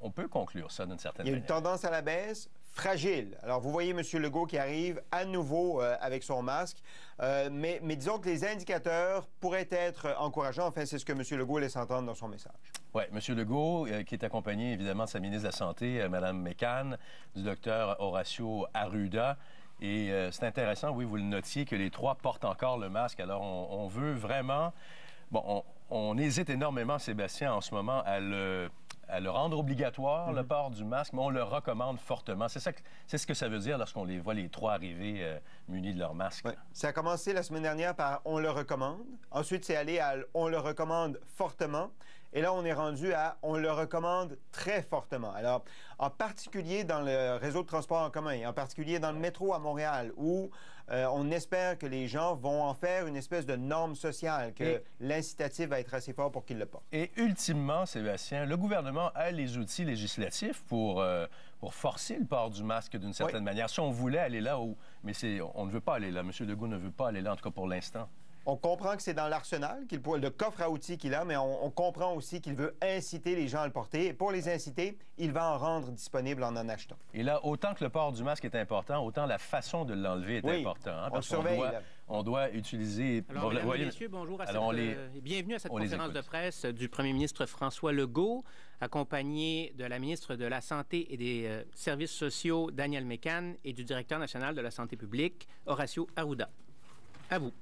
on peut conclure ça d'une certaine manière. Il y a une tendance à la baisse fragile. Alors, vous voyez M. Legault qui arrive à nouveau avec son masque, mais disons que les indicateurs pourraient être encourageants. Enfin, c'est ce que M. Legault laisse entendre dans son message. Oui, M. Legault, qui est accompagné évidemment de sa ministre de la Santé, Mme McCann, du Dr Horacio Arruda. Et c'est intéressant, oui, vous le notiez, que les trois portent encore le masque. Alors, on veut vraiment... Bon, on hésite énormément, Sébastien, en ce moment, à le rendre obligatoire, le port du masque, mais on le recommande fortement. C'est ce que ça veut dire lorsqu'on les voit les trois arriver munis de leur masque. Ouais. Ça a commencé la semaine dernière par « on le recommande ». Ensuite, c'est allé à « on le recommande fortement ». Et là, on est rendu à « on le recommande très fortement ». Alors, en particulier dans le réseau de transport en commun, et en particulier dans le métro à Montréal, où on espère que les gens vont en faire une espèce de norme sociale, que l'incitatif va être assez fort pour qu'ils le portent. Et ultimement, Sébastien, le gouvernement a les outils législatifs pour forcer le port du masque d'une certaine manière. Si on voulait aller là où... Mais on ne veut pas aller là. M. Legault ne veut pas aller là, en tout cas pour l'instant. On comprend que c'est dans l'arsenal, le coffre à outils qu'il a, mais on comprend aussi qu'il veut inciter les gens à le porter. Et pour les inciter, il va en rendre disponible en achetant. Et là, autant que le port du masque est important, autant la façon de l'enlever est importante. Hein, on surveille. On doit utiliser... Alors, mesdames et messieurs, bonjour bienvenue à cette conférence de presse du premier ministre François Legault, accompagné de la ministre de la Santé et des Services sociaux, Danielle McCann, et du directeur national de la santé publique, Horacio Arruda. À vous.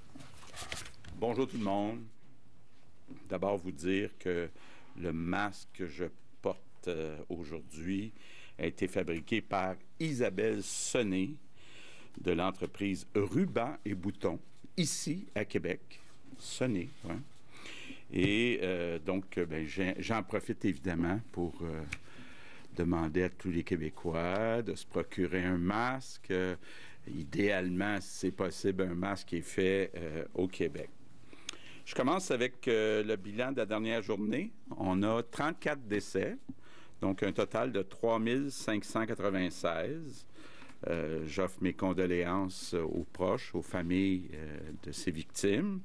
Bonjour tout le monde. D'abord, vous dire que le masque que je porte aujourd'hui a été fabriqué par Isabelle Sonnet de l'entreprise Ruban et Boutons, ici à Québec. Sonnet, hein? Et donc, j'en profite évidemment pour demander à tous les Québécois de se procurer un masque. Idéalement, si c'est possible, un masque qui est fait au Québec. Je commence avec le bilan de la dernière journée. On a 34 décès, donc un total de 3 596. J'offre mes condoléances aux proches, aux familles de ces victimes.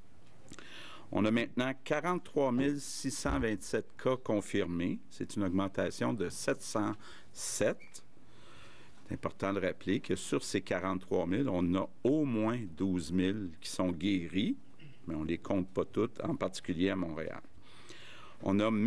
On a maintenant 43 627 cas confirmés. C'est une augmentation de 707. C'est important de rappeler que sur ces 43 000, on a au moins 12 000 qui sont guéris, mais on ne les compte pas toutes, en particulier à Montréal. On a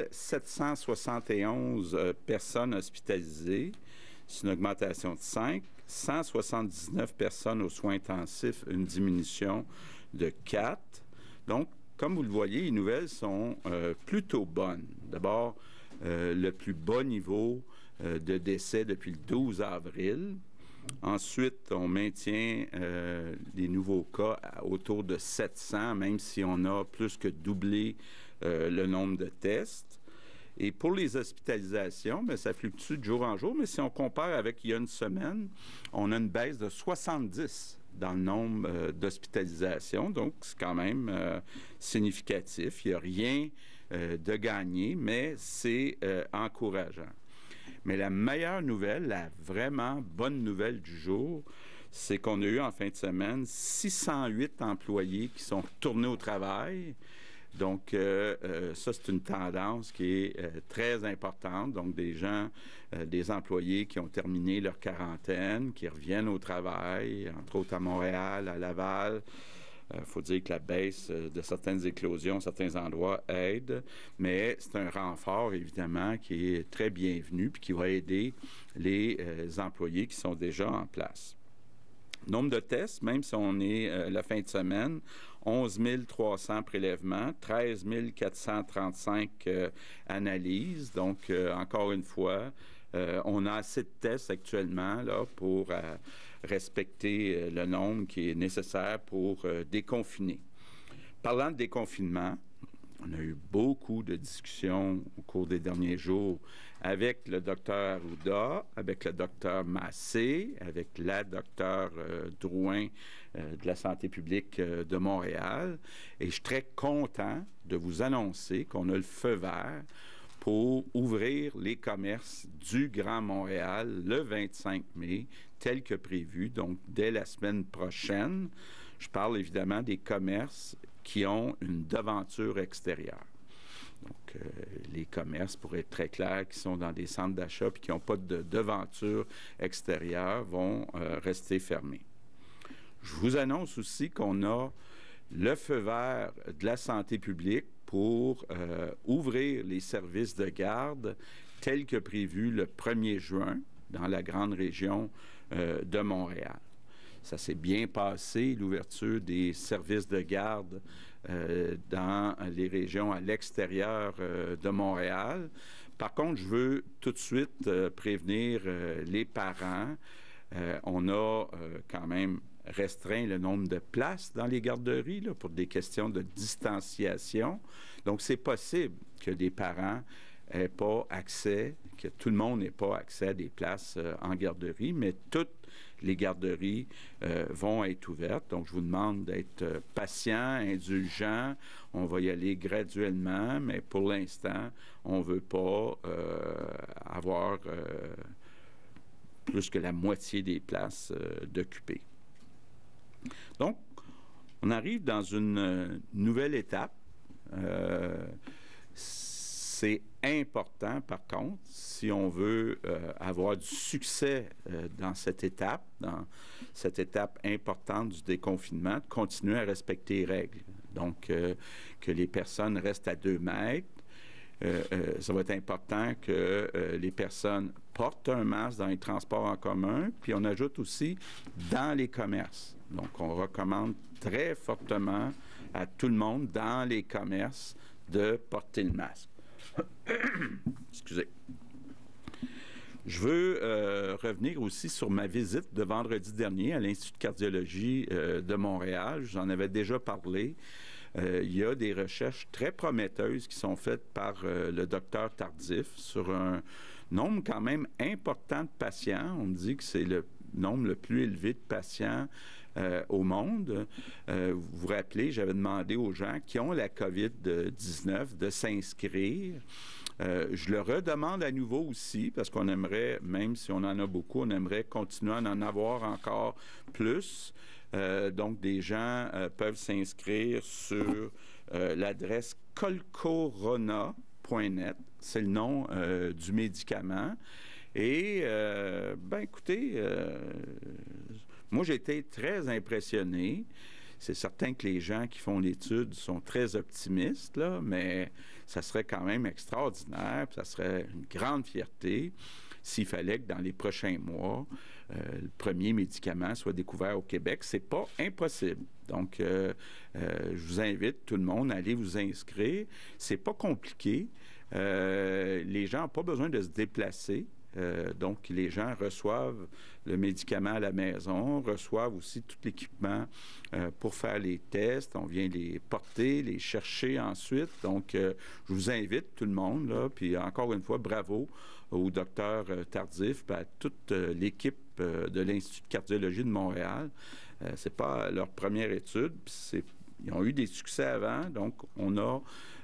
1771 personnes hospitalisées. C'est une augmentation de 5. 179 personnes aux soins intensifs, une diminution de 4. Donc, comme vous le voyez, les nouvelles sont plutôt bonnes. D'abord, le plus bas niveau de décès depuis le 12 avril. Ensuite, on maintient les nouveaux cas autour de 700, même si on a plus que doublé le nombre de tests. Et pour les hospitalisations, bien, ça fluctue de jour en jour, mais si on compare avec il y a une semaine, on a une baisse de 70 dans le nombre d'hospitalisations. Donc, c'est quand même significatif. Il n'y a rien de gagné, mais c'est encourageant. Mais la meilleure nouvelle, la vraiment bonne nouvelle du jour, c'est qu'on a eu en fin de semaine 608 employés qui sont retournés au travail. Donc, ça, c'est une tendance qui est très importante. Donc, des gens, des employés qui ont terminé leur quarantaine, qui reviennent au travail, entre autres à Montréal, à Laval. Il faut dire que la baisse de certaines éclosions, certains endroits aide, mais c'est un renfort, évidemment, qui est très bienvenu puis qui va aider les employés qui sont déjà en place. Nombre de tests, même si on est la fin de semaine, 11 300 prélèvements, 13 435 analyses. Donc, encore une fois, on a assez de tests actuellement là, pour respecter le nombre qui est nécessaire pour déconfiner. Parlant de déconfinement, on a eu beaucoup de discussions au cours des derniers jours avec le docteur Arruda, avec le docteur Massé, avec la docteur Drouin de la santé publique de Montréal. Et je suis très content de vous annoncer qu'on a le feu vert pour ouvrir les commerces du Grand Montréal le 25 mai, tel que prévu, donc dès la semaine prochaine. Je parle évidemment des commerces qui ont une devanture extérieure. Donc, les commerces, pour être très clair, qui sont dans des centres d'achat et qui n'ont pas de devanture extérieure, vont rester fermés. Je vous annonce aussi qu'on a le feu vert de la santé publique pour ouvrir les services de garde tels que prévu le 1er juin dans la grande région de Montréal. Ça s'est bien passé, l'ouverture des services de garde dans les régions à l'extérieur de Montréal. Par contre, je veux tout de suite prévenir les parents. On a quand même restreint le nombre de places dans les garderies là, pour des questions de distanciation. Donc, c'est possible que des parents n'aient pas accès, que tout le monde n'ait pas accès à des places en garderie, mais toutes les garderies vont être ouvertes. Donc, je vous demande d'être patient, indulgent. On va y aller graduellement, mais pour l'instant, on ne veut pas avoir plus que la moitié des places d'occupées. Donc, on arrive dans une nouvelle étape. C'est important, par contre, si on veut avoir du succès dans cette étape importante du déconfinement, de continuer à respecter les règles. Donc, que les personnes restent à 2 mètres. Ça va être important que les personnes portent un masque dans les transports en commun, puis on ajoute aussi dans les commerces. Donc, on recommande très fortement à tout le monde dans les commerces de porter le masque. Excusez. Je veux revenir aussi sur ma visite de vendredi dernier à l'Institut de cardiologie de Montréal. J'en avais déjà parlé. Il y a des recherches très prometteuses qui sont faites par le docteur Tardif sur un nombre quand même important de patients. On me dit que c'est le nombre le plus élevé de patients au monde. Vous vous rappelez, j'avais demandé aux gens qui ont la COVID-19 de s'inscrire. Je le redemande à nouveau aussi, parce qu'on aimerait, même si on en a beaucoup, on aimerait continuer à en avoir encore plus. Donc, des gens peuvent s'inscrire sur l'adresse colcorona.net. C'est le nom du médicament. Et, écoutez, moi, j'ai été très impressionné. C'est certain que les gens qui font l'étude sont très optimistes, là, mais ça serait quand même extraordinaire, puis ça serait une grande fierté s'il fallait que dans les prochains mois, le premier médicament soit découvert au Québec. C'est pas impossible. Donc, je vous invite tout le monde à aller vous inscrire. C'est pas compliqué. Les gens n'ont pas besoin de se déplacer. Donc, les gens reçoivent le médicament à la maison, reçoivent aussi tout l'équipement pour faire les tests. On vient les porter, les chercher ensuite. Donc, je vous invite, tout le monde, là, puis encore une fois, bravo au docteur Tardif, à toute l'équipe de l'Institut de cardiologie de Montréal. C'est pas leur première étude, ils ont eu des succès avant, donc on a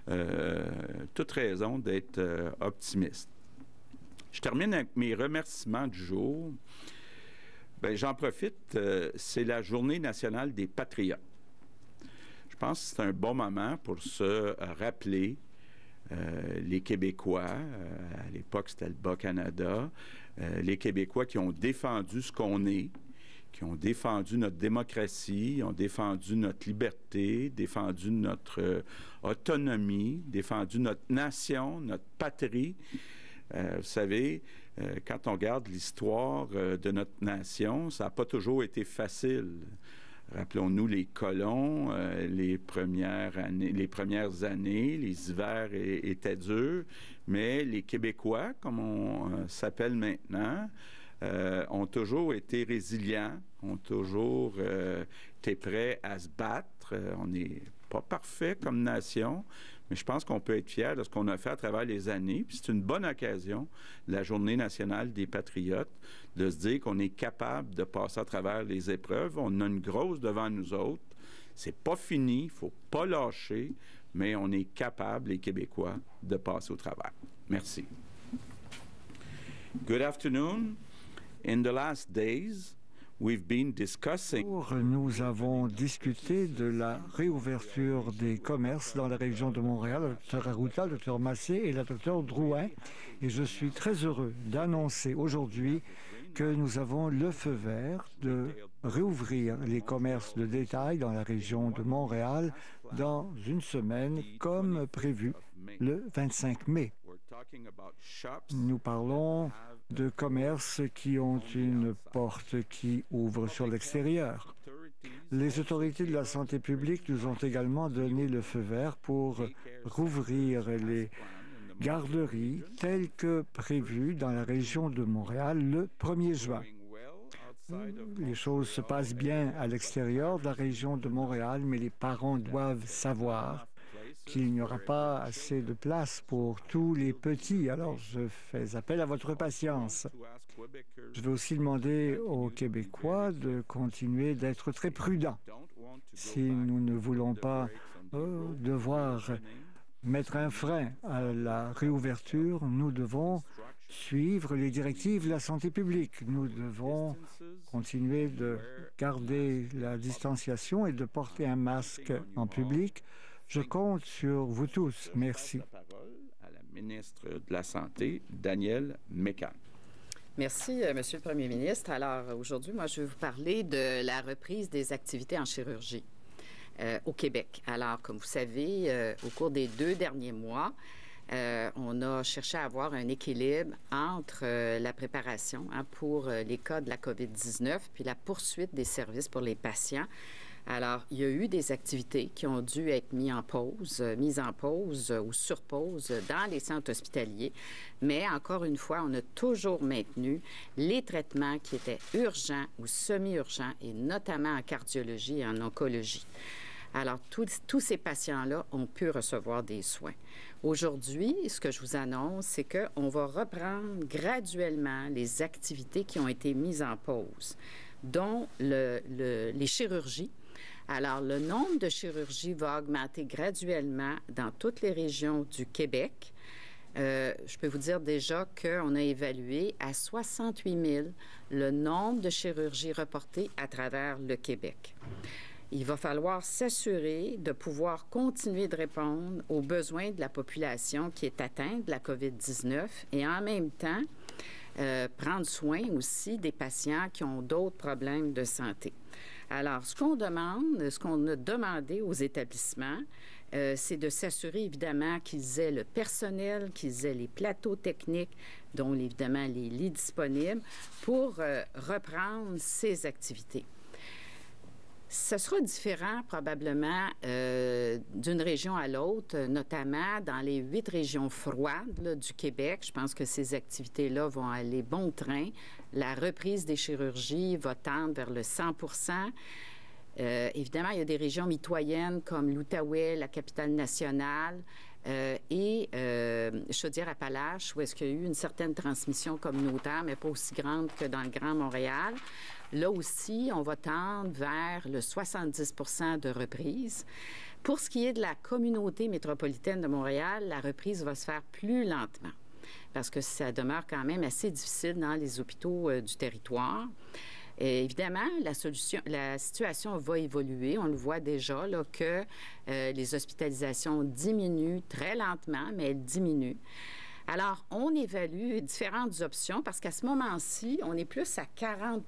toute raison d'être optimiste. Je termine avec mes remerciements du jour. Bien, j'en profite, c'est la Journée nationale des patriotes. Je pense que c'est un bon moment pour se rappeler les Québécois, à l'époque c'était le Bas-Canada, les Québécois qui ont défendu ce qu'on est, qui ont défendu notre démocratie, ont défendu notre liberté, défendu notre autonomie, défendu notre nation, notre patrie. Vous savez, quand on regarde l'histoire de notre nation, ça n'a pas toujours été facile. Rappelons-nous les colons, les premières années, les hivers étaient durs, mais les Québécois, comme on s'appelle maintenant, ont toujours été résilients, ont toujours été prêts à se battre. On n'est pas parfait comme nation, mais je pense qu'on peut être fier de ce qu'on a fait à travers les années. Puis c'est une bonne occasion, la Journée nationale des patriotes, de se dire qu'on est capable de passer à travers les épreuves. On en a une grosse devant nous autres. C'est pas fini, il faut pas lâcher, mais on est capable, les Québécois, de passer au travers. Merci. Good afternoon. In the last days, Nous avons discuté de la réouverture des commerces dans la région de Montréal, le Dr Arruda, le Dr Massé et la Dr Drouin. Et je suis très heureux d'annoncer aujourd'hui que nous avons le feu vert de réouvrir les commerces de détail dans la région de Montréal dans une semaine, comme prévu, le 25 mai. Nous parlons de commerces qui ont une porte qui ouvre sur l'extérieur. Les autorités de la santé publique nous ont également donné le feu vert pour rouvrir les garderies telles que prévues dans la région de Montréal le 1er juin. Les choses se passent bien à l'extérieur de la région de Montréal, mais les parents doivent savoir qu'il n'y aura pas assez de place pour tous les petits. Alors, je fais appel à votre patience. Je vais aussi demander aux Québécois de continuer d'être très prudents. Si nous ne voulons pas devoir mettre un frein à la réouverture, nous devons suivre les directives de la santé publique. Nous devons continuer de garder la distanciation et de porter un masque en public. Je compte sur vous tous. Merci. La parole à la ministre de la Santé, Danielle Mécan. Merci, Monsieur le Premier ministre. Alors, aujourd'hui, moi, je vais vous parler de la reprise des activités en chirurgie au Québec. Alors, comme vous savez, au cours des 2 derniers mois, on a cherché à avoir un équilibre entre la préparation pour les cas de la COVID-19 puis la poursuite des services pour les patients. Alors, il y a eu des activités qui ont dû être mises en pause ou sur pause dans les centres hospitaliers. Mais encore une fois, on a toujours maintenu les traitements qui étaient urgents ou semi-urgents, et notamment en cardiologie et en oncologie. Alors, tous ces patients-là ont pu recevoir des soins. Aujourd'hui, ce que je vous annonce, c'est qu'on va reprendre graduellement les activités qui ont été mises en pause, dont les chirurgies. Alors, le nombre de chirurgies va augmenter graduellement dans toutes les régions du Québec. Je peux vous dire déjà qu'on a évalué à 68 000 le nombre de chirurgies reportées à travers le Québec. Il va falloir s'assurer de pouvoir continuer de répondre aux besoins de la population qui est atteinte de la COVID-19 et en même temps prendre soin aussi des patients qui ont d'autres problèmes de santé. Alors, ce qu'on a demandé aux établissements, c'est de s'assurer évidemment qu'ils aient le personnel, qu'ils aient les plateaux techniques, dont évidemment les lits disponibles, pour reprendre ces activités. Ce sera différent probablement d'une région à l'autre, notamment dans les 8 régions froides là, du Québec. Je pense que ces activités-là vont aller bon train. La reprise des chirurgies va tendre vers le 100 %. Évidemment, il y a des régions mitoyennes comme l'Outaouais, la capitale-nationale et Chaudière-Appalaches, où est-ce qu'il y a eu une certaine transmission communautaire, mais pas aussi grande que dans le Grand Montréal. Là aussi, on va tendre vers le 70 % de reprise. Pour ce qui est de la communauté métropolitaine de Montréal, la reprise va se faire plus lentement parce que ça demeure quand même assez difficile dans les hôpitaux du territoire. Et évidemment, la situation va évoluer. On le voit déjà là, que les hospitalisations diminuent très lentement, mais elles diminuent. Alors, on évalue différentes options parce qu'à ce moment-ci, on est plus à 40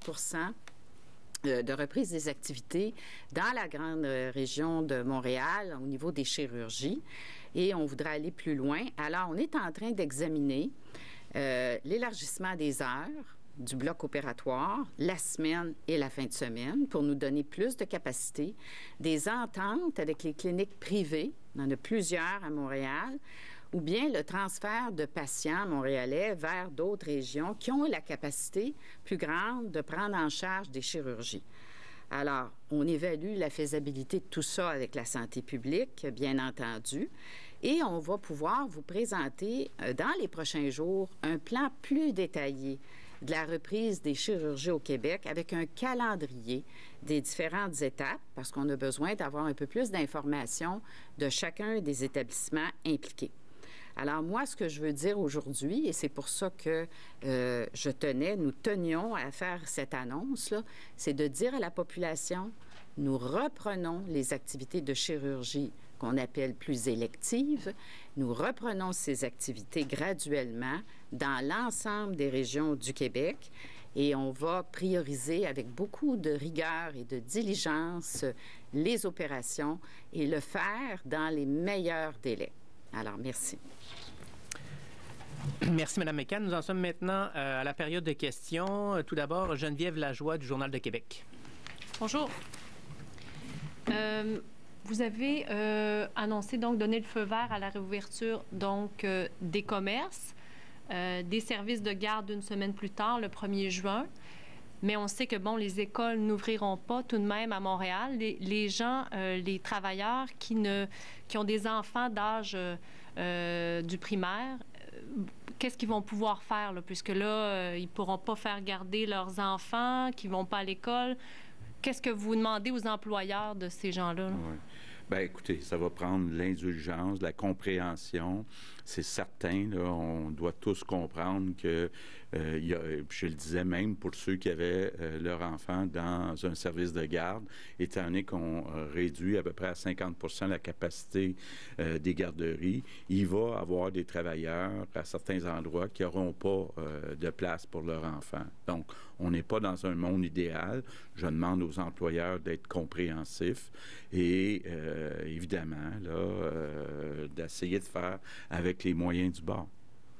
% de reprise des activités dans la grande région de Montréal au niveau des chirurgies et on voudrait aller plus loin. Alors, on est en train d'examiner l'élargissement des heures du bloc opératoire, la semaine et la fin de semaine pour nous donner plus de capacité, des ententes avec les cliniques privées, il y en a plusieurs à Montréal, ou bien le transfert de patients montréalais vers d'autres régions qui ont la capacité plus grande de prendre en charge des chirurgies. Alors, on évalue la faisabilité de tout ça avec la santé publique, bien entendu, et on va pouvoir vous présenter dans les prochains jours un plan plus détaillé de la reprise des chirurgies au Québec avec un calendrier des différentes étapes parce qu'on a besoin d'avoir un peu plus d'informations de chacun des établissements impliqués. Alors moi, ce que je veux dire aujourd'hui, et c'est pour ça que nous tenions à faire cette annonce-là, c'est de dire à la population, nous reprenons les activités de chirurgie qu'on appelle plus électives. Nous reprenons ces activités graduellement dans l'ensemble des régions du Québec et on va prioriser avec beaucoup de rigueur et de diligence les opérations et le faire dans les meilleurs délais. Alors, merci. Merci, Mme McCann. Nous en sommes maintenant à la période de questions. Tout d'abord, Geneviève Lajoie du Journal de Québec. Bonjour. Vous avez annoncé donc donner le feu vert à la réouverture donc des commerces, des services de garde une semaine plus tard, le 1er juin. Mais on sait que, bon, les écoles n'ouvriront pas tout de même à Montréal. Les gens, les travailleurs qui ont des enfants d'âge du primaire, qu'est-ce qu'ils vont pouvoir faire, là, puisque là, ils ne pourront pas faire garder leurs enfants, qui ne vont pas à l'école. Qu'est-ce que vous demandez aux employeurs de ces gens-là? Oui. Bien, écoutez, ça va prendre l'indulgence, la compréhension. C'est certain, là, on doit tous comprendre que, je le disais même pour ceux qui avaient leur enfant dans un service de garde, étant donné qu'on réduit à peu près à 50% la capacité des garderies, il va y avoir des travailleurs à certains endroits qui n'auront pas de place pour leur enfant. Donc, on n'est pas dans un monde idéal. Je demande aux employeurs d'être compréhensifs et, évidemment, là, d'essayer de faire avec les moyens du bord.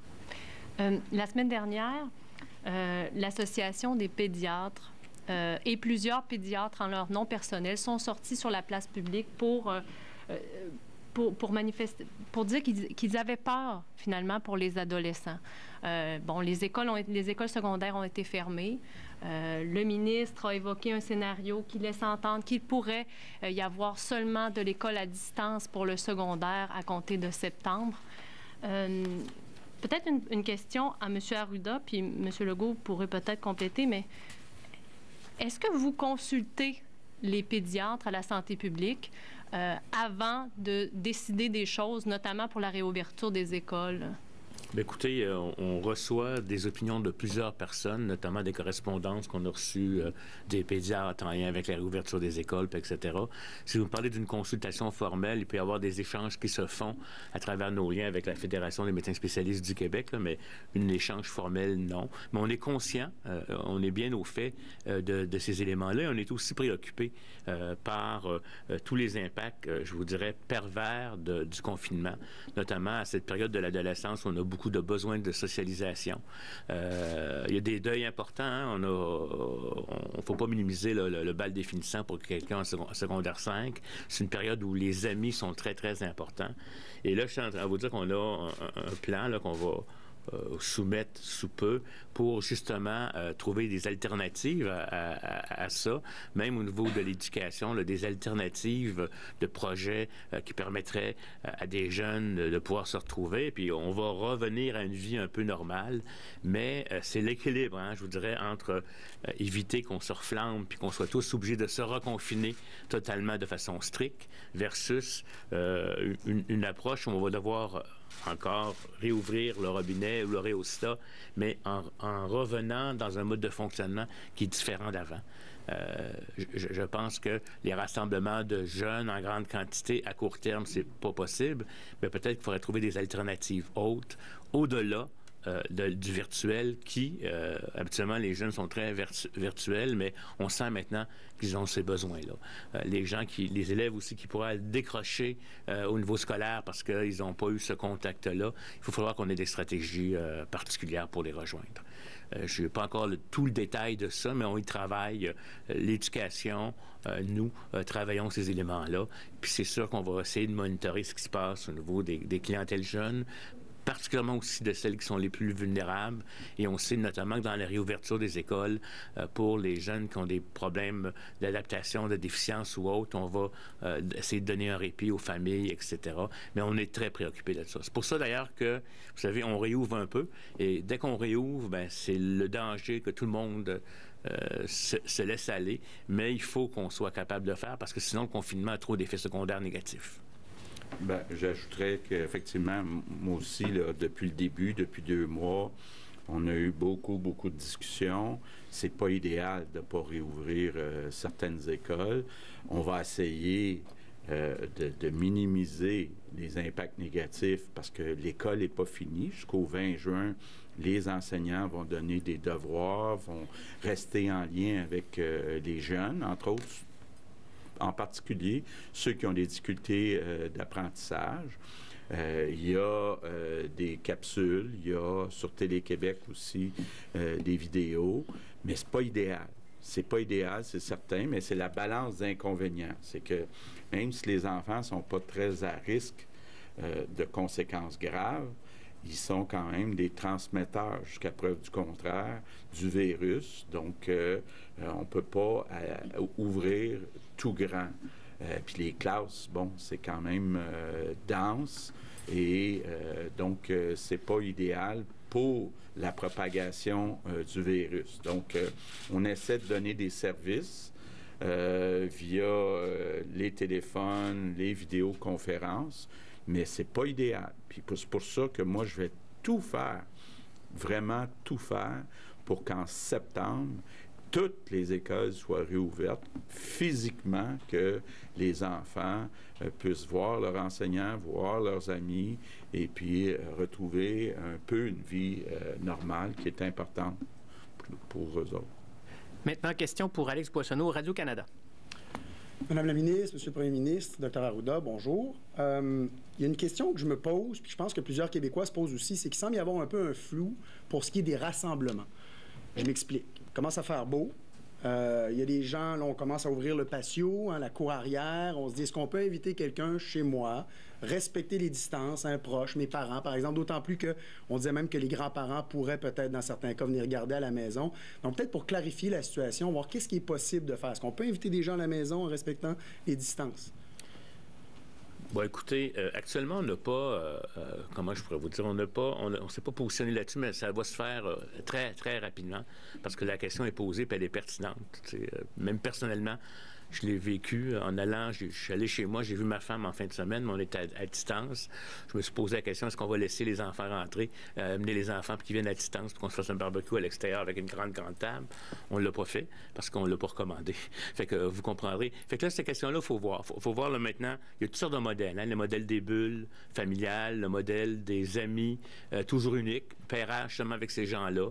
La semaine dernière, l'Association des pédiatres et plusieurs pédiatres en leur nom personnel sont sortis sur la place publique pour manifester, pour dire qu'ils avaient peur, finalement, pour les adolescents. Bon, les écoles secondaires ont été fermées. Le ministre a évoqué un scénario qui laisse entendre qu'il pourrait y avoir seulement de l'école à distance pour le secondaire à compter de septembre. Peut-être une question à M. Arruda, puis M. Legault pourrait peut-être compléter, mais est-ce que vous consultez les pédiatres à la santé publique avant de décider des choses, notamment pour la réouverture des écoles? Bien, écoutez, on reçoit des opinions de plusieurs personnes, notamment des correspondances qu'on a reçues des pédiatres en lien avec la réouverture des écoles, etc. Si vous me parlez d'une consultation formelle, il peut y avoir des échanges qui se font à travers nos liens avec la Fédération des médecins spécialistes du Québec, là, mais un échange formel, non. Mais on est conscient, on est bien au fait de ces éléments-là, et on est aussi préoccupé par tous les impacts, je vous dirais, pervers du confinement, notamment à cette période de l'adolescence où on a beaucoup de besoins de socialisation. Il y a des deuils importants. Hein? On ne faut pas minimiser le bal définissant pour quelqu'un en secondaire 5. C'est une période où les amis sont très, très importants. Et là, je suis en train de vous dire qu'on a un plan là, qu'on va soumettre sous peu pour justement trouver des alternatives à ça, même au niveau de l'éducation, là, des alternatives de projets qui permettraient à des jeunes de pouvoir se retrouver. Puis on va revenir à une vie un peu normale, mais c'est l'équilibre, hein, je vous dirais, entre éviter qu'on se reflambe puis qu'on soit tous obligés de se reconfiner totalement de façon stricte versus une approche où on va devoir encore réouvrir le robinet ou le réostat, mais en revenant dans un mode de fonctionnement qui est différent d'avant. Je pense que les rassemblements de jeunes en grande quantité à court terme, c'est pas possible, mais peut-être qu'il faudrait trouver des alternatives autres, au-delà du virtuel qui, habituellement, les jeunes sont très virtuels, mais on sent maintenant qu'ils ont ces besoins-là. Les élèves aussi qui pourraient décrocher au niveau scolaire parce qu'ils n'ont pas eu ce contact-là, il faut falloir qu'on ait des stratégies particulières pour les rejoindre. Je n'ai pas encore tout le détail de ça, mais on y travaille. L'éducation, nous, travaillons ces éléments-là. Puis c'est sûr qu'on va essayer de monitorer ce qui se passe au niveau des clientèles jeunes, particulièrement aussi de celles qui sont les plus vulnérables. Et on sait notamment que dans la réouverture des écoles, pour les jeunes qui ont des problèmes d'adaptation, de déficience ou autres, on va essayer de donner un répit aux familles, etc. Mais on est très préoccupé de ça. C'est pour ça, d'ailleurs, que, vous savez, on réouvre un peu. Et dès qu'on réouvre, bien, c'est le danger que tout le monde se laisse aller. Mais il faut qu'on soit capable de faire parce que sinon, le confinement a trop d'effets secondaires négatifs. Bien, j'ajouterais qu'effectivement, moi aussi, là, depuis le début, depuis 2 mois, on a eu beaucoup de discussions. C'est pas idéal de ne pas réouvrir certaines écoles. On va essayer de minimiser les impacts négatifs parce que l'école n'est pas finie. Jusqu'au 20 juin, les enseignants vont donner des devoirs, vont rester en lien avec les jeunes, entre autres, en particulier ceux qui ont des difficultés d'apprentissage. Il y a des capsules, il y a sur Télé-Québec aussi des vidéos, mais c'est pas idéal. C'est pas idéal, c'est certain, mais c'est la balance d'inconvénients. C'est que même si les enfants sont pas très à risque de conséquences graves, ils sont quand même des transmetteurs, jusqu'à preuve du contraire, du virus. Donc, on ne peut pas ouvrir tout grand. Puis les classes, bon, c'est quand même dense et donc, c'est pas idéal pour la propagation du virus. Donc, on essaie de donner des services via les téléphones, les vidéoconférences, mais c'est pas idéal. Puis c'est pour ça que moi, je vais tout faire, vraiment tout faire, pour qu'en septembre, toutes les écoles soient réouvertes physiquement, que les enfants puissent voir leurs enseignants, voir leurs amis, et puis retrouver un peu une vie normale qui est importante pour eux autres. Maintenant, question pour Alex Boissonneau, Radio-Canada. Madame la ministre, Monsieur le Premier ministre, Dr Arruda, bonjour. Il y a une question que je me pose, puis je pense que plusieurs Québécois se posent aussi, c'est qu'il semble y avoir un peu un flou pour ce qui est des rassemblements. Je m'explique. Il commence à faire beau. Il y a des gens, là, on commence à ouvrir le patio, la cour arrière. On se dit, est-ce qu'on peut inviter quelqu'un chez moi, respecter les distances, un proche, mes parents, par exemple, d'autant plus qu'on disait même que les grands-parents pourraient peut-être, dans certains cas, venir regarder à la maison. Donc, peut-être pour clarifier la situation, voir qu'est-ce qui est possible de faire. Est-ce qu'on peut inviter des gens à la maison en respectant les distances? Bon, écoutez, actuellement, on n'a pas, comment je pourrais vous dire, on ne s'est pas positionné là-dessus, mais ça va se faire très, très rapidement, parce que la question est posée, puis elle est pertinente. Même personnellement, je l'ai vécu en allant, je suis allé chez moi, j'ai vu ma femme en fin de semaine, mais on était à distance. Je me suis posé la question, est-ce qu'on va laisser les enfants rentrer, amener les enfants puis qu'ils viennent à distance, puis qu'on se fasse un barbecue à l'extérieur avec une grande table? On ne l'a pas fait, parce qu'on ne l'a pas recommandé. Fait que vous comprendrez. Fait que là, cette question-là, il faut voir. Faut voir là, maintenant, il y a toutes sortes de modèles. Hein? Le modèle des bulles familiales, le modèle des amis, toujours uniques, pairage seulement avec ces gens-là,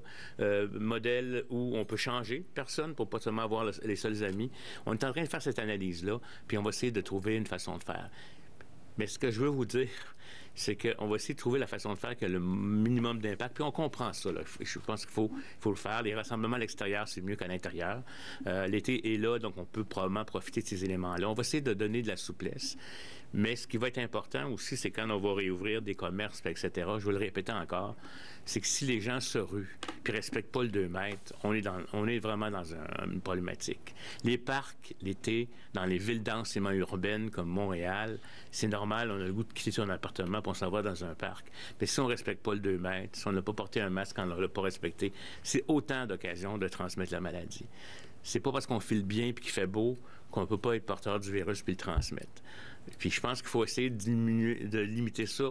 modèle où on peut changer de personne pour pas seulement avoir les seuls amis. On est en train de faire cette analyse-là, puis on va essayer de trouver une façon de faire. Mais ce que je veux vous dire, c'est qu'on va essayer de trouver la façon de faire qui a le minimum d'impact, puis on comprend ça, là. Je pense qu'il faut le faire. Les rassemblements à l'extérieur, c'est mieux qu'à l'intérieur. L'été est là, donc on peut probablement profiter de ces éléments-là. On va essayer de donner de la souplesse. Mais ce qui va être important aussi, c'est quand on va réouvrir des commerces, etc., je vais le répéter encore, c'est que si les gens se ruent puis ne respectent pas le 2 mètres, on est vraiment dans une problématique. Les parcs, l'été, dans les villes densément urbaines comme Montréal, c'est normal, on a le goût de quitter son appartement puis on s'en va dans un parc. Mais si on ne respecte pas le 2 mètres, si on n'a pas porté un masque quand on ne l'a pas respecté, c'est autant d'occasions de transmettre la maladie. C'est pas parce qu'on file bien puis qu'il fait beau qu'on ne peut pas être porteur du virus puis le transmettre. Puis je pense qu'il faut essayer de limiter ça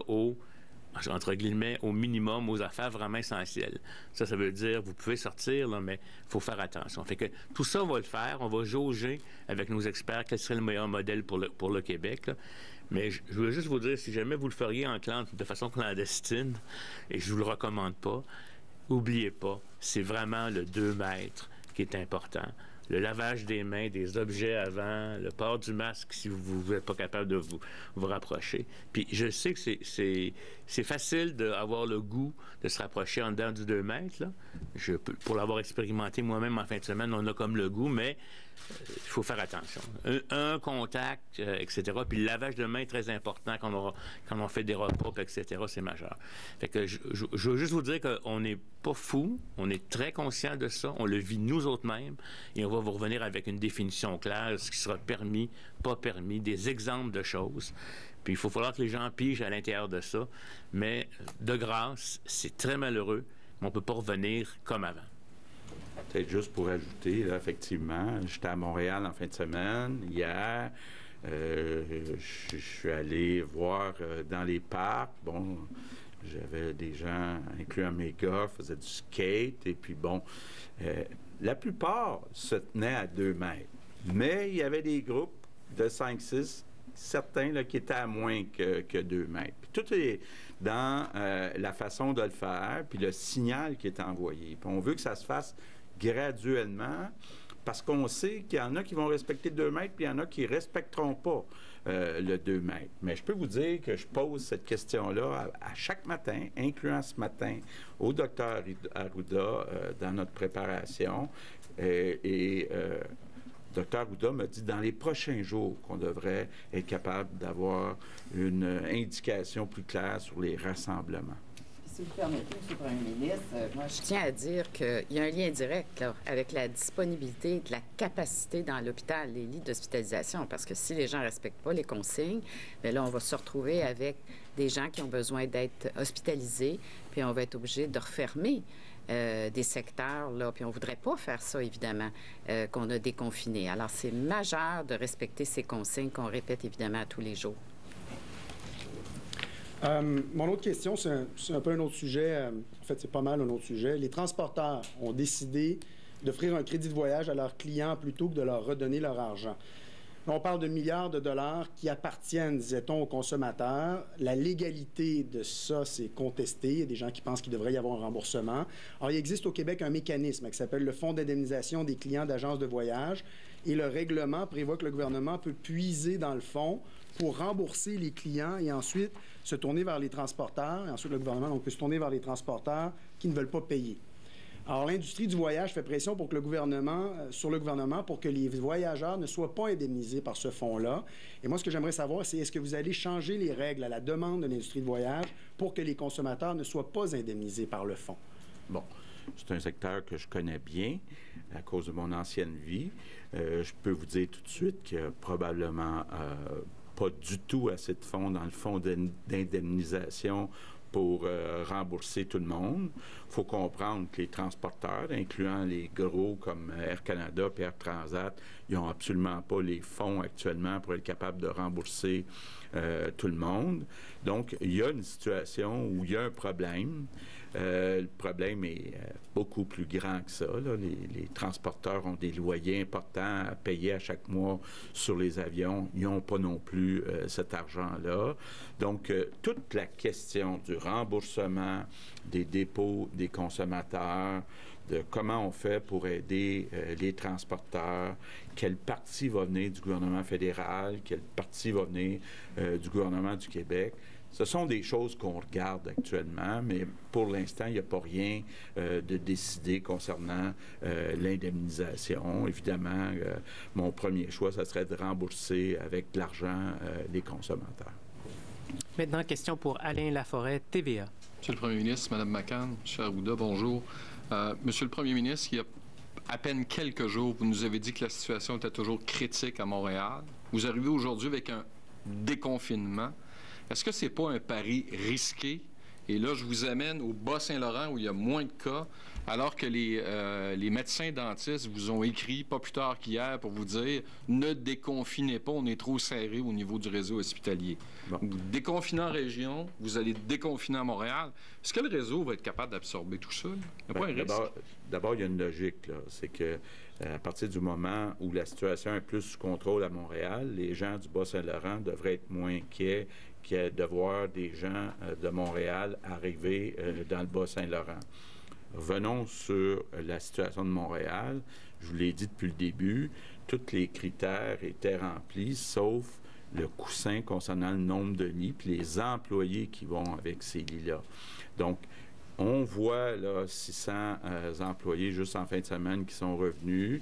entre guillemets, au minimum, aux affaires vraiment essentielles. Ça veut dire, vous pouvez sortir, là, mais il faut faire attention. Fait que tout ça, on va le faire. On va jauger avec nos experts quel serait le meilleur modèle pour le Québec, là. Mais je veux juste vous dire, si jamais vous le feriez de façon clandestine, et je vous le recommande pas, oubliez pas, c'est vraiment le 2 mètres qui est important. Le lavage des mains, des objets avant, le port du masque si vous n'êtes pas capable de vous rapprocher. Puis je sais que c'est facile d'avoir le goût de se rapprocher en dedans du 2 mètres. Là. Pour l'avoir expérimenté moi-même en fin de semaine, on a comme le goût, mais il faut faire attention. Un contact, etc. Puis le lavage de mains est très important quand on fait des repas, etc. C'est majeur. Fait que je veux juste vous dire qu'on n'est pas fou, on est très conscient de ça, on le vit nous autres mêmes, et on va vous revenir avec une définition claire, ce qui sera permis, pas permis, des exemples de choses. Puis il faut falloir que les gens pigent à l'intérieur de ça, mais de grâce, c'est très malheureux, mais on ne peut pas revenir comme avant. Peut-être juste pour ajouter, là, effectivement, j'étais à Montréal en fin de semaine, hier, Je suis allé voir dans les parcs. Bon, j'avais des gens, incluant mes gars, faisaient du skate. Et puis bon, la plupart se tenaient à 2 mètres. Mais il y avait des groupes de 5-6, certains là, qui étaient à moins que 2 mètres. Puis tout est dans la façon de le faire, puis le signal qui est envoyé. Puis on veut que ça se fasse graduellement, parce qu'on sait qu'il y en a qui vont respecter 2 mètres, puis il y en a qui ne respecteront pas le 2 mètres. Mais je peux vous dire que je pose cette question-là à chaque matin, incluant ce matin, au docteur Arruda dans notre préparation. Dr. Arruda me dit dans les prochains jours qu'on devrait être capable d'avoir une indication plus claire sur les rassemblements. Si vous permettez, M. le Premier ministre, moi, je tiens à dire qu'il y a un lien direct là, avec la disponibilité de la capacité dans l'hôpital, les lits d'hospitalisation, parce que si les gens ne respectent pas les consignes, bien là, on va se retrouver avec des gens qui ont besoin d'être hospitalisés, puis on va être obligé de refermer des secteurs, là, puis on ne voudrait pas faire ça, évidemment, qu'on a déconfiné. Alors, c'est majeur de respecter ces consignes qu'on répète, évidemment, à tous les jours. Mon autre question, c'est un peu un autre sujet. En fait, c'est pas mal un autre sujet. Les transporteurs ont décidé d'offrir un crédit de voyage à leurs clients plutôt que de leur redonner leur argent. On parle de milliards de dollars qui appartiennent, disait-on, aux consommateurs. La légalité de ça, c'est contesté. Il y a des gens qui pensent qu'il devrait y avoir un remboursement. Alors, il existe au Québec un mécanisme qui s'appelle le Fonds d'indemnisation des clients d'agences de voyage. Et le règlement prévoit que le gouvernement peut puiser dans le fonds pour rembourser les clients et ensuite se tourner vers les transporteurs. Et ensuite, le gouvernement donc, peut se tourner vers les transporteurs qui ne veulent pas payer. Alors, l'industrie du voyage fait pression pour que sur le gouvernement pour que les voyageurs ne soient pas indemnisés par ce fonds-là. Et moi, ce que j'aimerais savoir, c'est est-ce que vous allez changer les règles à la demande de l'industrie du voyage pour que les consommateurs ne soient pas indemnisés par le fonds? Bon, c'est un secteur que je connais bien à cause de mon ancienne vie. Je peux vous dire tout de suite qu'il y a probablement pas du tout assez de fonds dans le fonds d'indemnisation pour rembourser tout le monde. Il faut comprendre que les transporteurs, incluant les gros comme Air Canada et Air Transat, ils n'ont absolument pas les fonds actuellement pour être capables de rembourser tout le monde. Donc, il y a une situation où il y a un problème. Le problème est beaucoup plus grand que ça. Là. Les transporteurs ont des loyers importants à payer à chaque mois sur les avions. Ils n'ont pas non plus cet argent-là. Donc, toute la question du remboursement des dépôts des consommateurs, de comment on fait pour aider les transporteurs, quelle partie va venir du gouvernement fédéral, quelle partie va venir du gouvernement du Québec. Ce sont des choses qu'on regarde actuellement, mais pour l'instant, il n'y a pas rien de décidé concernant l'indemnisation. Évidemment, mon premier choix, ça serait de rembourser avec de l'argent les consommateurs. Maintenant, question pour Alain Laforêt, TVA. Monsieur le Premier ministre, Mme McCann, M. Arruda, bonjour. Monsieur le Premier ministre, il y a à peine quelques jours, vous nous avez dit que la situation était toujours critique à Montréal. Vous arrivez aujourd'hui avec un déconfinement. Est-ce que ce n'est pas un pari risqué? Et là, je vous amène au Bas-Saint-Laurent où il y a moins de cas, alors que les médecins dentistes vous ont écrit, pas plus tard qu'hier, pour vous dire « Ne déconfinez pas, on est trop serré au niveau du réseau hospitalier. Bon. » Vous déconfinez en région, vous allez déconfiner à Montréal. Est-ce que le réseau va être capable d'absorber tout ça? Il n'y a pas un risque? D'abord, il y a une logique, là. C'est que à partir du moment où la situation est plus sous contrôle à Montréal, les gens du Bas-Saint-Laurent devraient être moins inquiets de voir des gens de Montréal arriver dans le Bas-Saint-Laurent. Revenons sur la situation de Montréal. Je vous l'ai dit depuis le début, tous les critères étaient remplis, sauf le coussin concernant le nombre de lits, puis les employés qui vont avec ces lits-là. Donc, on voit là 600 employés juste en fin de semaine qui sont revenus.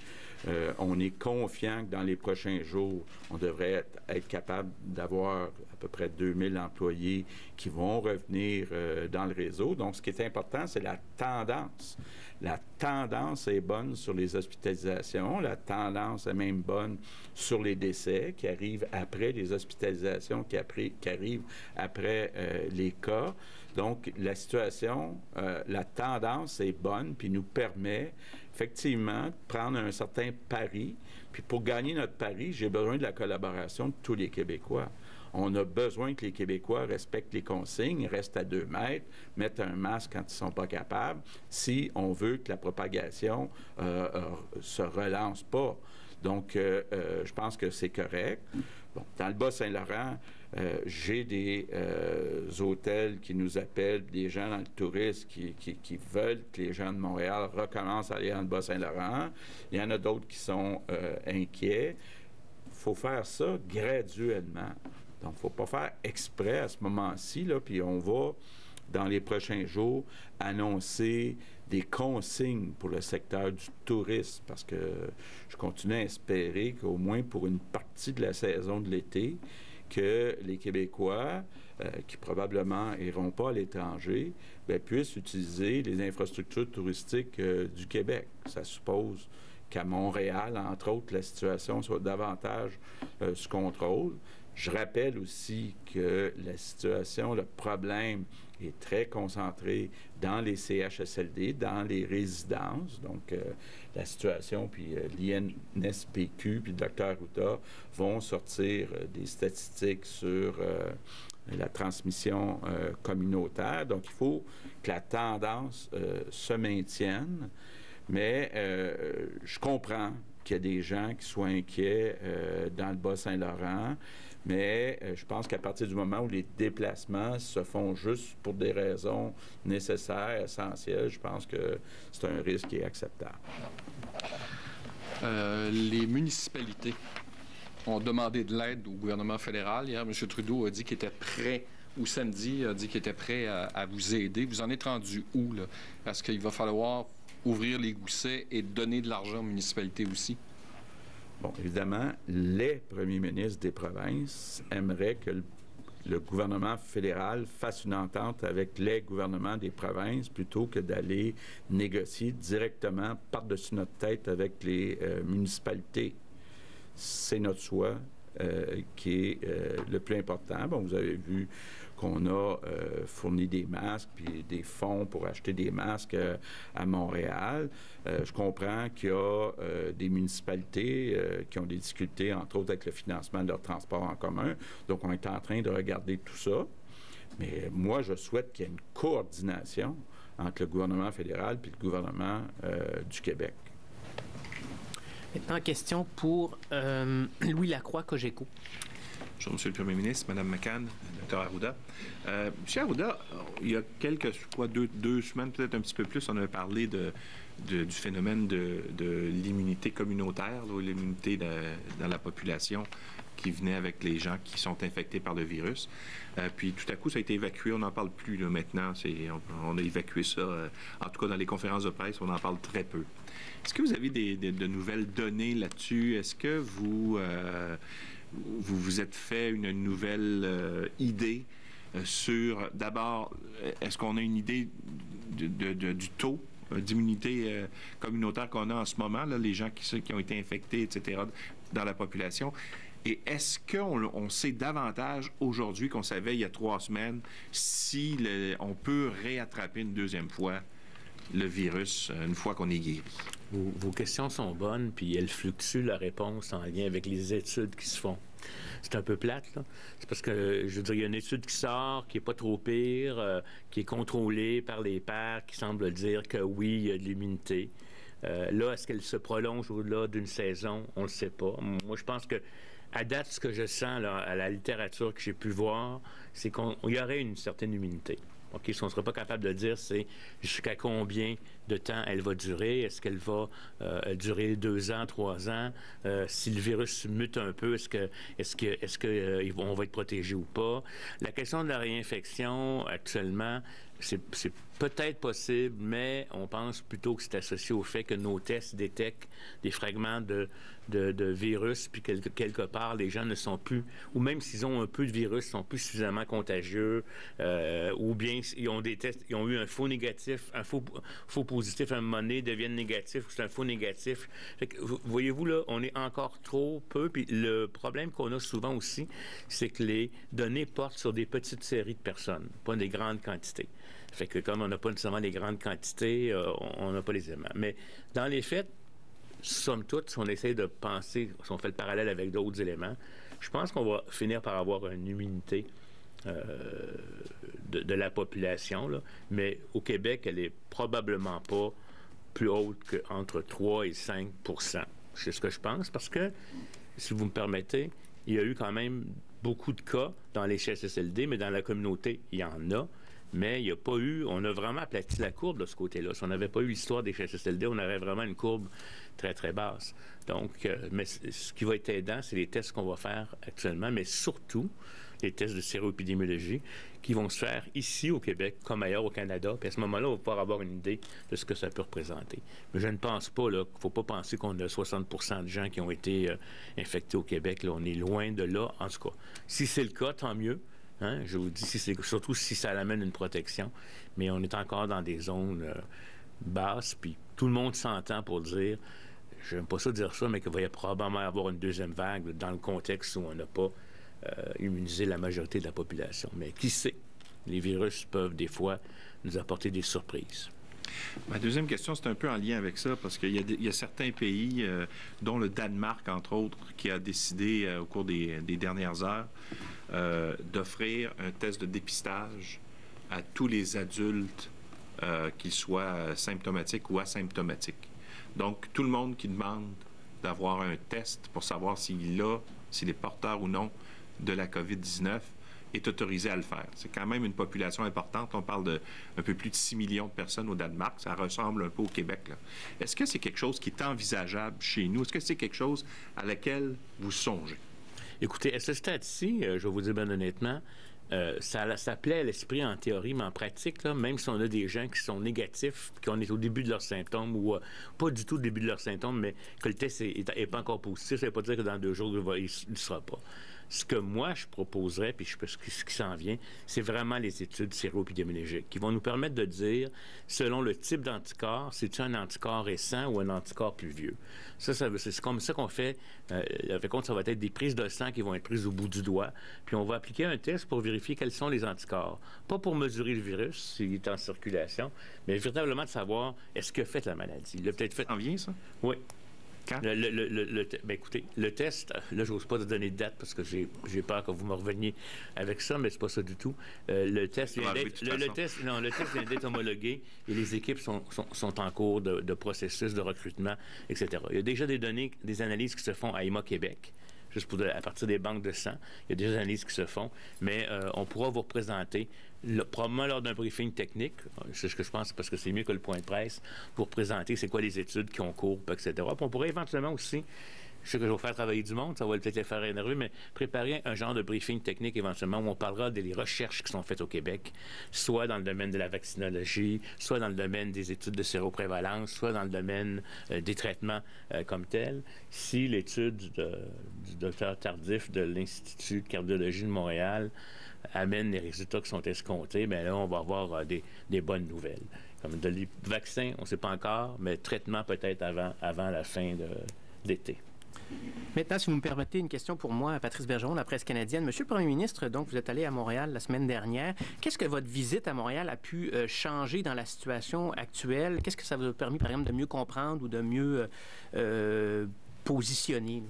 On est confiant que dans les prochains jours, on devrait être capable d'avoir à peu près 2000 employés qui vont revenir dans le réseau. Donc, ce qui est important, c'est la tendance. La tendance est bonne sur les hospitalisations. La tendance est même bonne sur les décès qui arrivent après les hospitalisations, qui arrivent après les cas. Donc, la situation, la tendance est bonne, puis nous permet effectivement de prendre un certain pari. Puis pour gagner notre pari, j'ai besoin de la collaboration de tous les Québécois. On a besoin que les Québécois respectent les consignes, restent à 2 mètres, mettent un masque quand ils ne sont pas capables, si on veut que la propagation se relance pas. Donc, je pense que c'est correct. Bon, dans le Bas-Saint-Laurent, j'ai des hôtels qui nous appellent, des gens dans le tourisme qui veulent que les gens de Montréal recommencent à aller dans le Bas-Saint-Laurent. Il y en a d'autres qui sont inquiets. Il faut faire ça graduellement. Donc, il ne faut pas faire exprès à ce moment-ci, là, puis on va, dans les prochains jours, annoncer des consignes pour le secteur du tourisme, parce que je continue à espérer qu'au moins pour une partie de la saison de l'été, que les Québécois, qui probablement n'iront pas à l'étranger, puissent utiliser les infrastructures touristiques du Québec. Ça suppose qu'à Montréal, entre autres, la situation soit davantage sous contrôle. Je rappelle aussi que la situation, le problème est très concentré dans les CHSLD, dans les résidences. Donc, la situation, puis l'INSPQ, puis le Dr. Arruda vont sortir des statistiques sur la transmission communautaire. Donc, il faut que la tendance se maintienne. Mais je comprends qu'il y a des gens qui soient inquiets dans le Bas-Saint-Laurent. Mais je pense qu'à partir du moment où les déplacements se font juste pour des raisons nécessaires, essentielles, je pense que c'est un risque qui est acceptable. Les municipalités ont demandé de l'aide au gouvernement fédéral. Hier, M. Trudeau a dit qu'il était prêt, ou samedi, a dit qu'il était prêt à vous aider. Vous en êtes rendu où, là? Est-ce qu'il va falloir ouvrir les goussets et donner de l'argent aux municipalités aussi? Bon, évidemment, les premiers ministres des provinces aimeraient que le gouvernement fédéral fasse une entente avec les gouvernements des provinces plutôt que d'aller négocier directement par-dessus notre tête avec les municipalités. C'est notre choix qui est le plus important. Bon, vous avez vu qu'on a fourni des masques puis des fonds pour acheter des masques à Montréal. Je comprends qu'il y a des municipalités qui ont des difficultés, entre autres, avec le financement de leur transport en commun. Donc, on est en train de regarder tout ça. Mais moi, je souhaite qu'il y ait une coordination entre le gouvernement fédéral et le gouvernement du Québec. Maintenant, question pour Louis Lacroix, Cogeco. Bonjour, M. le Premier ministre, Mme McCann, Dr. Arruda. M. Arruda, il y a deux semaines, peut-être un petit peu plus, on avait parlé du phénomène de l'immunité communautaire, là, l'immunité dans la population qui venait avec les gens qui sont infectés par le virus. Puis tout à coup, ça a été évacué. On n'en parle plus là, maintenant. On a évacué ça. En tout cas, dans les conférences de presse, on en parle très peu. Est-ce que vous avez de nouvelles données là-dessus? Est-ce que vous vous êtes fait une nouvelle idée sur, d'abord, est-ce qu'on a une idée du taux d'immunité communautaire qu'on a en ce moment, là, les gens qui ont été infectés, etc., dans la population? Et est-ce qu'on sait davantage aujourd'hui qu'on savait il y a 3 semaines si on peut réattraper une deuxième fois le virus une fois qu'on est guéri? Vos questions sont bonnes, puis elles fluctuent la réponse en lien avec les études qui se font. C'est un peu plate, là. C'est parce que, je veux dire, il y a une étude qui sort, qui n'est pas trop pire, qui est contrôlée par les pairs, qui semble dire que oui, il y a de l'immunité. Là, est-ce qu'elle se prolonge au-delà d'une saison? On ne le sait pas. Moi, je pense que, à date, ce que je sens là, à la littérature que j'ai pu voir, c'est qu'il y aurait une certaine immunité. OK, ce qu'on ne sera pas capable de dire, c'est jusqu'à combien de temps elle va durer. Est-ce qu'elle va durer 2 ans, 3 ans? Si le virus mute un peu, est-ce que on va être protégé ou pas? La question de la réinfection, actuellement, c'est peut-être possible, mais on pense plutôt que c'est associé au fait que nos tests détectent des fragments de virus, puis quelque part, les gens ne sont plus, ou même s'ils ont un peu de virus, ne sont plus suffisamment contagieux, ou bien ils ont des tests, ils ont eu un faux négatif, un faux positifs à un moment donné deviennent négatifs ou c'est un faux négatif. Voyez-vous, là, on est encore trop peu. Puis le problème qu'on a souvent aussi, c'est que les données portent sur des petites séries de personnes, pas des grandes quantités. Fait que comme on n'a pas nécessairement des grandes quantités, on n'a pas les éléments. Mais dans les faits, somme toute, si on essaie de penser, si on fait le parallèle avec d'autres éléments, je pense qu'on va finir par avoir une immunité de la population, là. Mais au Québec, elle est probablement pas plus haute qu'entre 3 et 5 %. C'est ce que je pense, parce que, si vous me permettez, il y a eu quand même beaucoup de cas dans les CHSLD, mais dans la communauté, il y en a. Mais il n'y a pas eu... On a vraiment aplati la courbe de ce côté-là. Si on n'avait pas eu l'histoire des CHSLD, on aurait vraiment une courbe très, très basse. Donc, mais ce qui va être aidant, c'est les tests qu'on va faire actuellement, mais surtout les tests de séroépidémiologie qui vont se faire ici au Québec comme ailleurs au Canada. Puis à ce moment-là, on va pouvoir avoir une idée de ce que ça peut représenter. Mais je ne pense pas, là, qu'il ne faut pas penser qu'on a 60 % de gens qui ont été infectés au Québec. Là, on est loin de là, en tout cas. Si c'est le cas, tant mieux. Hein? Je vous dis, surtout si ça amène une protection. Mais on est encore dans des zones basses, puis tout le monde s'entend pour dire, j'aime pas ça dire ça, mais qu'il va y probablement avoir une deuxième vague là, dans le contexte où on n'a pas immuniser la majorité de la population. Mais qui sait? Les virus peuvent des fois nous apporter des surprises. Ma deuxième question, c'est un peu en lien avec ça, parce qu'il y a certains pays, dont le Danemark, entre autres, qui a décidé au cours des dernières heures d'offrir un test de dépistage à tous les adultes, qu'ils soient symptomatiques ou asymptomatiques. Donc, tout le monde qui demande d'avoir un test pour savoir s'il est porteur ou non de la COVID-19 est autorisé à le faire. C'est quand même une population importante. On parle de un peu plus de 6 millions de personnes au Danemark. Ça ressemble un peu au Québec, là. Est-ce que c'est quelque chose qui est envisageable chez nous? Est-ce que c'est quelque chose à laquelle vous songez? Écoutez, à ce stade-ci, je vais vous dire bien honnêtement, ça plaît à l'esprit en théorie, mais en pratique, là, même si on a des gens qui sont négatifs, qu'on est au début de leurs symptômes, ou pas du tout au début de leurs symptômes, mais que le test n'est pas encore positif, ça ne veut pas dire que dans 2 jours, il ne sera pas. Ce que moi, je proposerais, puis ce qui s'en vient, c'est vraiment les études séroépidémiologiques qui vont nous permettre de dire, selon le type d'anticorps, c'est-tu un anticorps récent ou un anticorps plus vieux. C'est comme ça qu'on fait. Avec compte, ça va être des prises de sang qui vont être prises au bout du doigt, puis on va appliquer un test pour vérifier quels sont les anticorps. Pas pour mesurer le virus, s'il est en circulation, mais véritablement de savoir, est-ce que fait la maladie. Il a peut-être fait... En vient, ça? Oui. Écoutez, le test, là, je n'ose pas te donner de date parce que j'ai peur que vous me reveniez avec ça, mais c'est pas ça du tout. Le test vient d'être homologué et les équipes sont en cours de processus de recrutement, etc. Il y a déjà des données, des analyses qui se font à EMA Québec, juste à partir des banques de sang. Il y a des analyses qui se font, mais on pourra vous représenter probablement lors d'un briefing technique, c'est ce que je pense parce que c'est mieux que le point de presse, pour présenter c'est quoi les études qui ont cours, etc. Puis on pourrait éventuellement aussi, je sais que je vais faire travailler du monde, ça va peut-être les faire énerver, mais préparer un genre de briefing technique éventuellement où on parlera des recherches qui sont faites au Québec, soit dans le domaine de la vaccinologie, soit dans le domaine des études de séroprévalence, soit dans le domaine des traitements comme tels. Si l'étude du docteur Tardif de l'Institut de cardiologie de Montréal amène les résultats qui sont escomptés, bien là, on va avoir des bonnes nouvelles. Comme de vaccins, on ne sait pas encore, mais traitement peut-être avant la fin de l'été. Maintenant, si vous me permettez, une question pour moi, Patrice Bergeron, la presse canadienne. Monsieur le Premier ministre, donc, vous êtes allé à Montréal la semaine dernière. Qu'est-ce que votre visite à Montréal a pu changer dans la situation actuelle? Qu'est-ce que ça vous a permis, par exemple, de mieux comprendre ou de mieux positionner?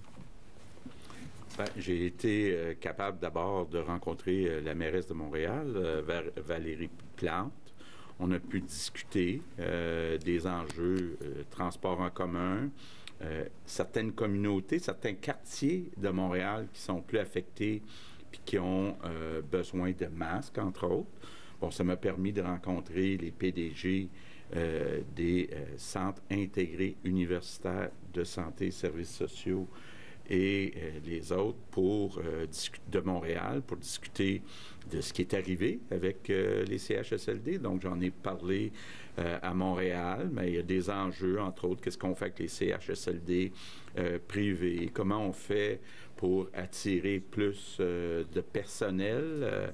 J'ai été capable d'abord de rencontrer la mairesse de Montréal, Valérie Plante. On a pu discuter des enjeux transport en commun, certaines communautés, certains quartiers de Montréal qui sont plus affectés puis qui ont besoin de masques, entre autres. Bon, ça m'a permis de rencontrer les PDG des centres intégrés universitaires de santé et services sociaux et les autres de Montréal pour discuter de ce qui est arrivé avec les CHSLD. Donc, j'en ai parlé à Montréal, mais il y a des enjeux, entre autres, qu'est-ce qu'on fait avec les CHSLD privés, comment on fait pour attirer plus de personnel.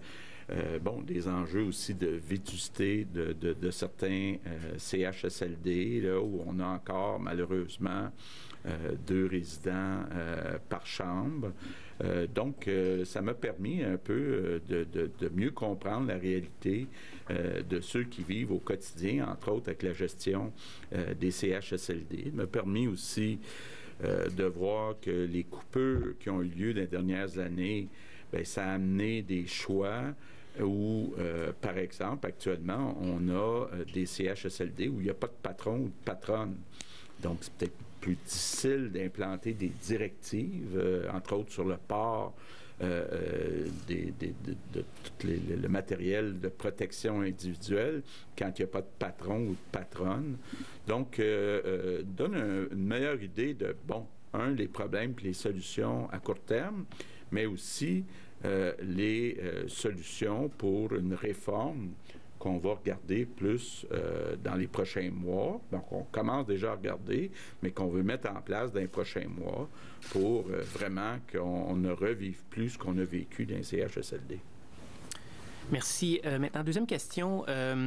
des enjeux aussi de vétusté de certains CHSLD, là, où on a encore malheureusement 2 résidents par chambre. Donc, ça m'a permis un peu de mieux comprendre la réalité de ceux qui vivent au quotidien, entre autres avec la gestion des CHSLD. Il m'a permis aussi de voir que les coupures qui ont eu lieu dans les dernières années, bien, ça a amené des choix où, par exemple, actuellement, on a des CHSLD où il n'y a pas de patron ou de patronne. Donc, c'est peut-être plus difficile d'implanter des directives, entre autres sur le port de tout le matériel de protection individuelle quand il n'y a pas de patron ou de patronne. Donc, donne une meilleure idée de, les problèmes et les solutions à court terme, mais aussi les solutions pour une réforme qu'on va regarder plus dans les prochains mois. Donc, on commence déjà à regarder, mais qu'on veut mettre en place dans les prochains mois pour vraiment qu'on ne revive plus ce qu'on a vécu dans les CHSLD. Merci. Maintenant, deuxième question.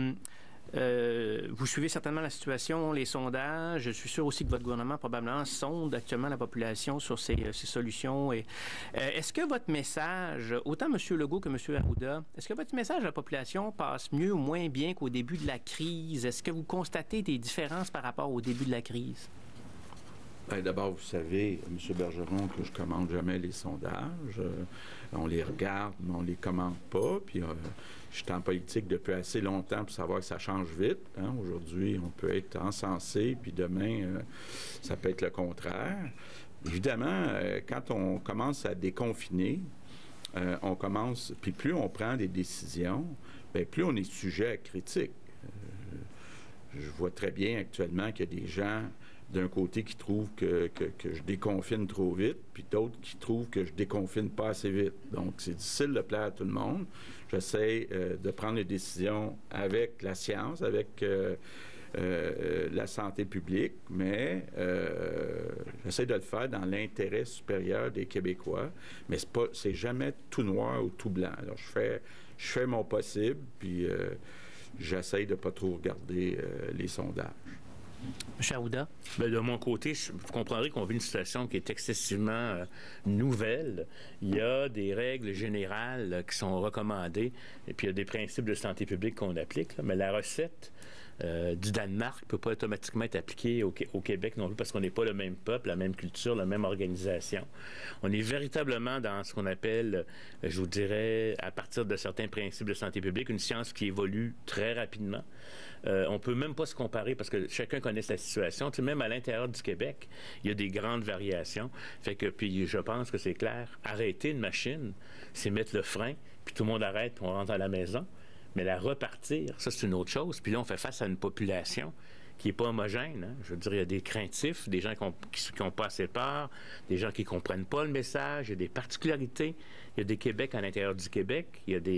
Vous suivez certainement la situation, les sondages. Je suis sûr aussi que votre gouvernement probablement sonde actuellement la population sur ces solutions. Et est-ce que votre message, autant M. Legault que M. Arruda, est-ce que votre message à la population passe mieux ou moins bien qu'au début de la crise? Est-ce que vous constatez des différences par rapport au début de la crise? Bien, d'abord, vous savez, M. Bergeron, que je ne commande jamais les sondages. On les regarde, mais on ne les commente pas. Puis, je suis en politique depuis assez longtemps pour savoir que ça change vite. Hein? Aujourd'hui, on peut être encensé, puis demain, ça peut être le contraire. Évidemment, quand on commence à déconfiner, puis plus on prend des décisions, bien, plus on est sujet à critique. Je vois très bien actuellement qu'il y a des gens d'un côté qui trouvent que je déconfine trop vite, puis d'autres qui trouvent que je déconfine pas assez vite. Donc, c'est difficile de plaire à tout le monde. J'essaie de prendre les décisions avec la science, avec la santé publique, mais j'essaie de le faire dans l'intérêt supérieur des Québécois. Mais c'est jamais tout noir ou tout blanc. Alors, je fais mon possible, puis j'essaie de pas trop regarder les sondages. M. Arruda? Bien, de mon côté, vous comprendrez qu'on vit une situation qui est excessivement nouvelle. Il y a des règles générales qui sont recommandées et puis il y a des principes de santé publique qu'on applique. Là. Mais la recette du Danemark ne peut pas automatiquement être appliquée au Québec non plus parce qu'on n'est pas le même peuple, la même culture, la même organisation. On est véritablement dans ce qu'on appelle, je vous dirais, à partir de certains principes de santé publique, une science qui évolue très rapidement. On ne peut même pas se comparer parce que chacun connaît sa situation. Tu sais, même à l'intérieur du Québec, il y a des grandes variations. Fait que, puis je pense que c'est clair, arrêter une machine, c'est mettre le frein, puis tout le monde arrête, puis on rentre à la maison. Mais la repartir, ça, c'est une autre chose. Puis là, on fait face à une population qui n'est pas homogène. Hein? Je veux dire, il y a des craintifs, des gens qui n'ont pas assez peur, des gens qui ne comprennent pas le message, il y a des particularités. Il y a des Québec à l'intérieur du Québec, il y a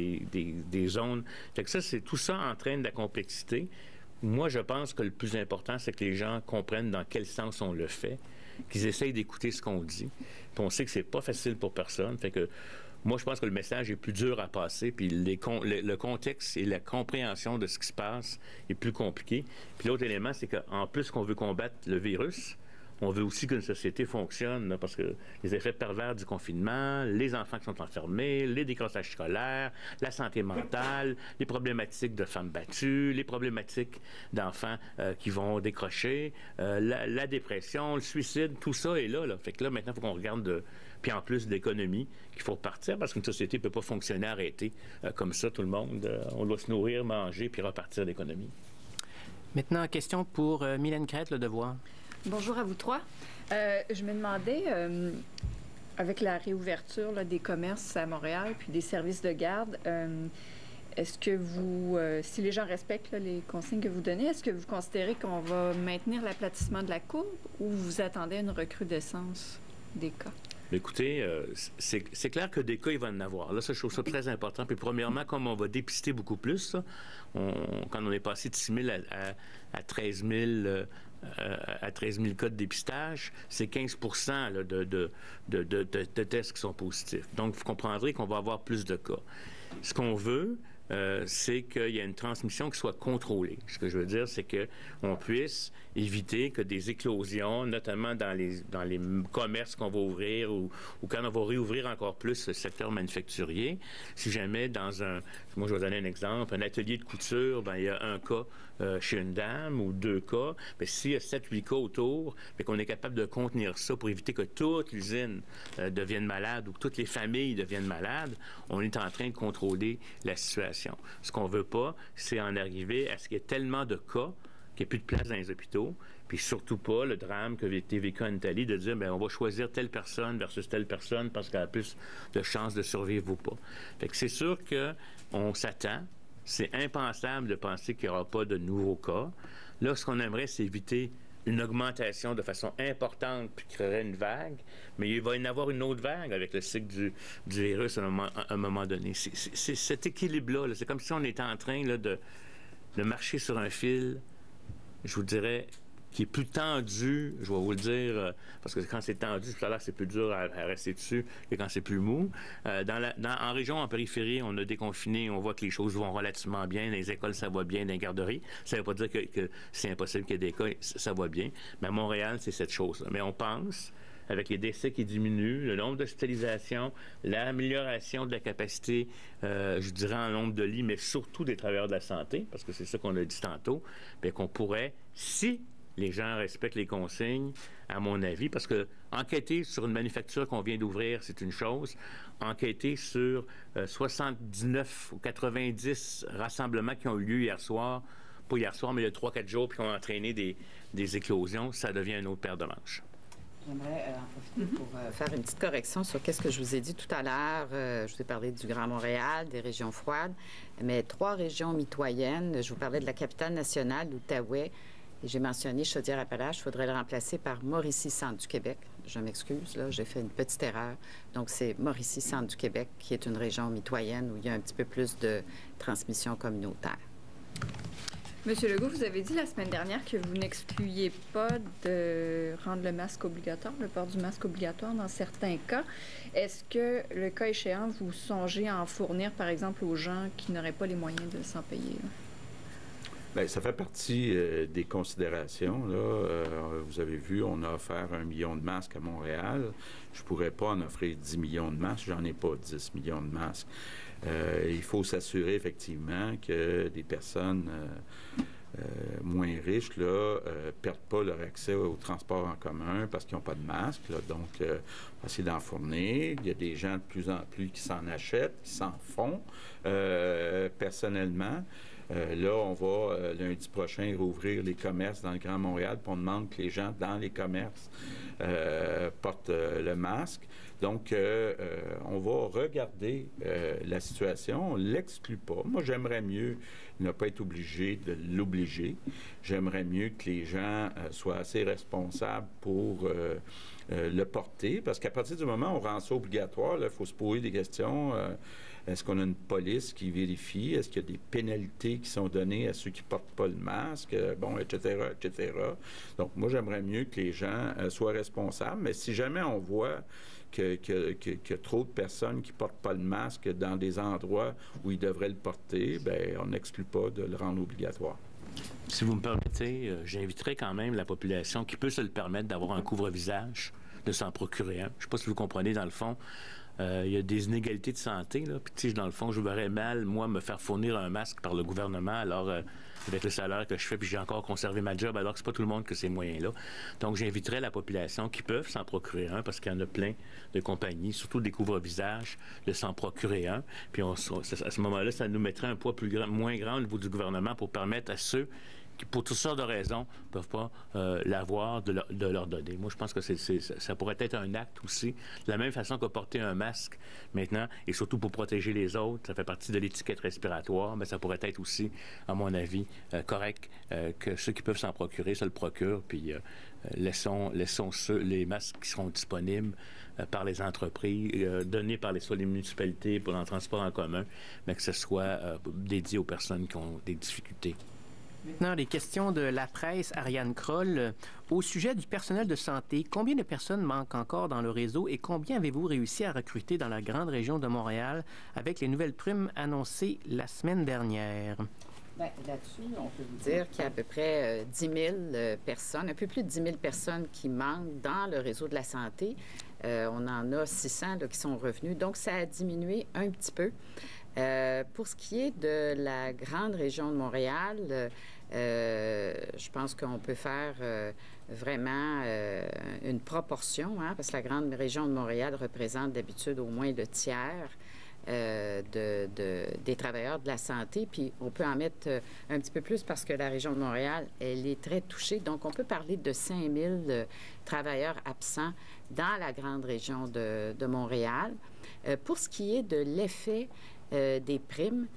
des zones. Fait que ça, c'est tout ça entraîne de la complexité. Moi, je pense que le plus important, c'est que les gens comprennent dans quel sens on le fait, qu'ils essayent d'écouter ce qu'on dit. Puis on sait que c'est pas facile pour personne. Fait que moi, je pense que le message est plus dur à passer, puis le contexte et la compréhension de ce qui se passe est plus compliqué. Puis l'autre élément, c'est qu'en plus qu'on veut combattre le virus, on veut aussi qu'une société fonctionne, là, parce que les effets pervers du confinement, les enfants qui sont enfermés, les décrochages scolaires, la santé mentale, les problématiques de femmes battues, les problématiques d'enfants qui vont décrocher, la dépression, le suicide, tout ça est là. Fait que là, maintenant, il faut qu'on regarde puis en plus de l'économie, qu'il faut repartir, parce qu'une société ne peut pas fonctionner arrêtée comme ça, tout le monde. On doit se nourrir, manger, puis repartir l'économie. Maintenant, question pour Mylène Crête, Le Devoir. Bonjour à vous trois. Je me demandais, avec la réouverture là, des commerces à Montréal puis des services de garde, est-ce que vous, si les gens respectent là, les consignes que vous donnez, est-ce que vous considérez qu'on va maintenir l'aplatissement de la courbe ou vous attendez une recrudescence des cas? Écoutez, c'est clair que des cas, il va en avoir. Là, ça, je trouve ça très important. Puis premièrement, comme on va dépister beaucoup plus, là, quand on est passé de 6 000 à 13 000... à 13 000 cas de dépistage, c'est 15 % là, de tests qui sont positifs. Donc, vous comprendrez qu'on va avoir plus de cas. Ce qu'on veut, c'est qu'il y ait une transmission qui soit contrôlée. Ce que je veux dire, c'est qu'on puisse éviter que des éclosions, notamment dans les commerces qu'on va ouvrir ou quand on va réouvrir encore plus le secteur manufacturier. Si jamais moi je vais donner un exemple, un atelier de couture, il y a un cas chez une dame ou 2 cas, mais s'il y a 7-8 cas autour, qu'on est capable de contenir ça pour éviter que toute l'usine devienne malade ou que toutes les familles deviennent malades, on est en train de contrôler la situation. Ce qu'on ne veut pas, c'est en arriver à ce qu'il y ait tellement de cas qu'il n'y ait plus de place dans les hôpitaux, puis surtout pas le drame qui a été vécu en Italie, de dire, on va choisir telle personne versus telle personne parce qu'elle a plus de chances de survivre ou pas. Fait que c'est sûr qu'on s'attend. C'est impensable de penser qu'il n'y aura pas de nouveaux cas. Là, ce qu'on aimerait, c'est éviter une augmentation de façon importante puis créerait une vague, mais il va y en avoir une autre vague avec le cycle du virus à un moment donné. C'est cet équilibre-là. C'est comme si on était en train là, de marcher sur un fil, je vous dirais, qui est plus tendu, je vais vous le dire, parce que quand c'est tendu, tout à l'heure, c'est plus dur à rester dessus que quand c'est plus mou. En région, en périphérie, on a déconfiné, on voit que les choses vont relativement bien. Dans les écoles, ça va bien. Dans les garderies, ça ne veut pas dire que c'est impossible qu'il y ait des cas, ça va bien. Mais à Montréal, c'est cette chose-là. Mais on pense, avec les décès qui diminuent, le nombre d'hospitalisations, l'amélioration de la capacité, je dirais, en nombre de lits, mais surtout des travailleurs de la santé, parce que c'est ça qu'on a dit tantôt, bien qu'on pourrait, si les gens respectent les consignes, à mon avis, parce que enquêter sur une manufacture qu'on vient d'ouvrir, c'est une chose. Enquêter sur 79 ou 90 rassemblements qui ont eu lieu hier soir, pas hier soir, mais il y a 3-4 jours, puis qui ont entraîné des éclosions, ça devient une autre paire de manches. J'aimerais en profiter pour faire une petite correction sur ce que je vous ai dit tout à l'heure. Je vous ai parlé du Grand Montréal, des régions froides, mais 3 régions mitoyennes. Je vous parlais de la capitale nationale, l'Outaouais, et j'ai mentionné Chaudière-Appalaches. Il faudrait le remplacer par Mauricie-Centre du Québec. Je m'excuse, là, j'ai fait une petite erreur. Donc, c'est Mauricie-Centre du Québec, qui est une région mitoyenne où il y a un petit peu plus de transmission communautaire. Monsieur Legault, vous avez dit la semaine dernière que vous n'excluiez pas de rendre le masque obligatoire, le port du masque obligatoire dans certains cas. Est-ce que, le cas échéant, vous songez à en fournir, par exemple, aux gens qui n'auraient pas les moyens de s'en payer? Bien, ça fait partie des considérations. Là. Vous avez vu, on a offert 1 million de masques à Montréal. Je ne pourrais pas en offrir 10 millions de masques. J'en ai pas 10 millions de masques. Il faut s'assurer effectivement que des personnes moins riches ne perdent pas leur accès au transport en commun parce qu'ils n'ont pas de masque. Là. Donc, on va essayer d'en fournir. Il y a des gens de plus en plus qui s'en achètent, qui s'en font personnellement. Là, on va lundi prochain rouvrir les commerces dans le Grand Montréal, puis on demande que les gens dans les commerces portent le masque. Donc, on va regarder la situation. On ne l'exclut pas. Moi, j'aimerais mieux ne pas être obligé de l'obliger. J'aimerais mieux que les gens soient assez responsables pour le porter, parce qu'à partir du moment où on rend ça obligatoire, il faut se poser des questions. Est-ce qu'on a une police qui vérifie? Est-ce qu'il y a des pénalités qui sont données à ceux qui ne portent pas le masque? Bon, etc., etc. Donc, moi, j'aimerais mieux que les gens soient responsables, mais si jamais on voit qu'il y a trop de personnes qui ne portent pas le masque dans des endroits où ils devraient le porter, bien, on n'exclut pas de le rendre obligatoire. Si vous me permettez, j'inviterai quand même la population qui peut se le permettre d'avoir un couvre-visage, de s'en procurer un. Je ne sais pas si vous comprenez, dans le fond, il y a des inégalités de santé, là. Puis, dans le fond, je verrais mal, moi, me faire fournir un masque par le gouvernement, alors, avec le salaire que je fais, puis j'ai encore conservé ma job, alors que c'est pas tout le monde que ces moyens-là. Donc, j'inviterais la population qui peuvent s'en procurer un, parce qu'il y en a plein de compagnies, surtout des couvre-visages, de s'en procurer un. Puis, à ce moment-là, ça nous mettrait un poids moins grand au niveau du gouvernement pour permettre à ceux qui, pour toutes sortes de raisons, ne peuvent pas l'avoir, de leur donner. Moi, je pense que ça pourrait être un acte aussi, de la même façon que porter un masque maintenant, et surtout pour protéger les autres, ça fait partie de l'étiquette respiratoire, mais ça pourrait être aussi, à mon avis, correct que ceux qui peuvent s'en procurer se le procurent, puis laissons les masques qui seront disponibles par les entreprises, donnés par soit les municipalités pour le transport en commun, mais que ce soit dédié aux personnes qui ont des difficultés. Maintenant, les questions de la presse, Ariane Kroll. Au sujet du personnel de santé, combien de personnes manquent encore dans le réseau et combien avez-vous réussi à recruter dans la grande région de Montréal avec les nouvelles primes annoncées la semaine dernière? Bien, là-dessus, on peut vous dire qu'il y a à peu près 10 000 personnes, un peu plus de 10 000 personnes qui manquent dans le réseau de la santé. On en a 600 là, qui sont revenus, donc ça a diminué un petit peu. Pour ce qui est de la grande région de Montréal, je pense qu'on peut faire vraiment une proportion, hein, parce que la grande région de Montréal représente d'habitude au moins le tiers des travailleurs de la santé, puis on peut en mettre un petit peu plus parce que la région de Montréal, elle est très touchée. Donc, on peut parler de 5 000 travailleurs absents dans la grande région de Montréal. Pour ce qui est de l'effet des primes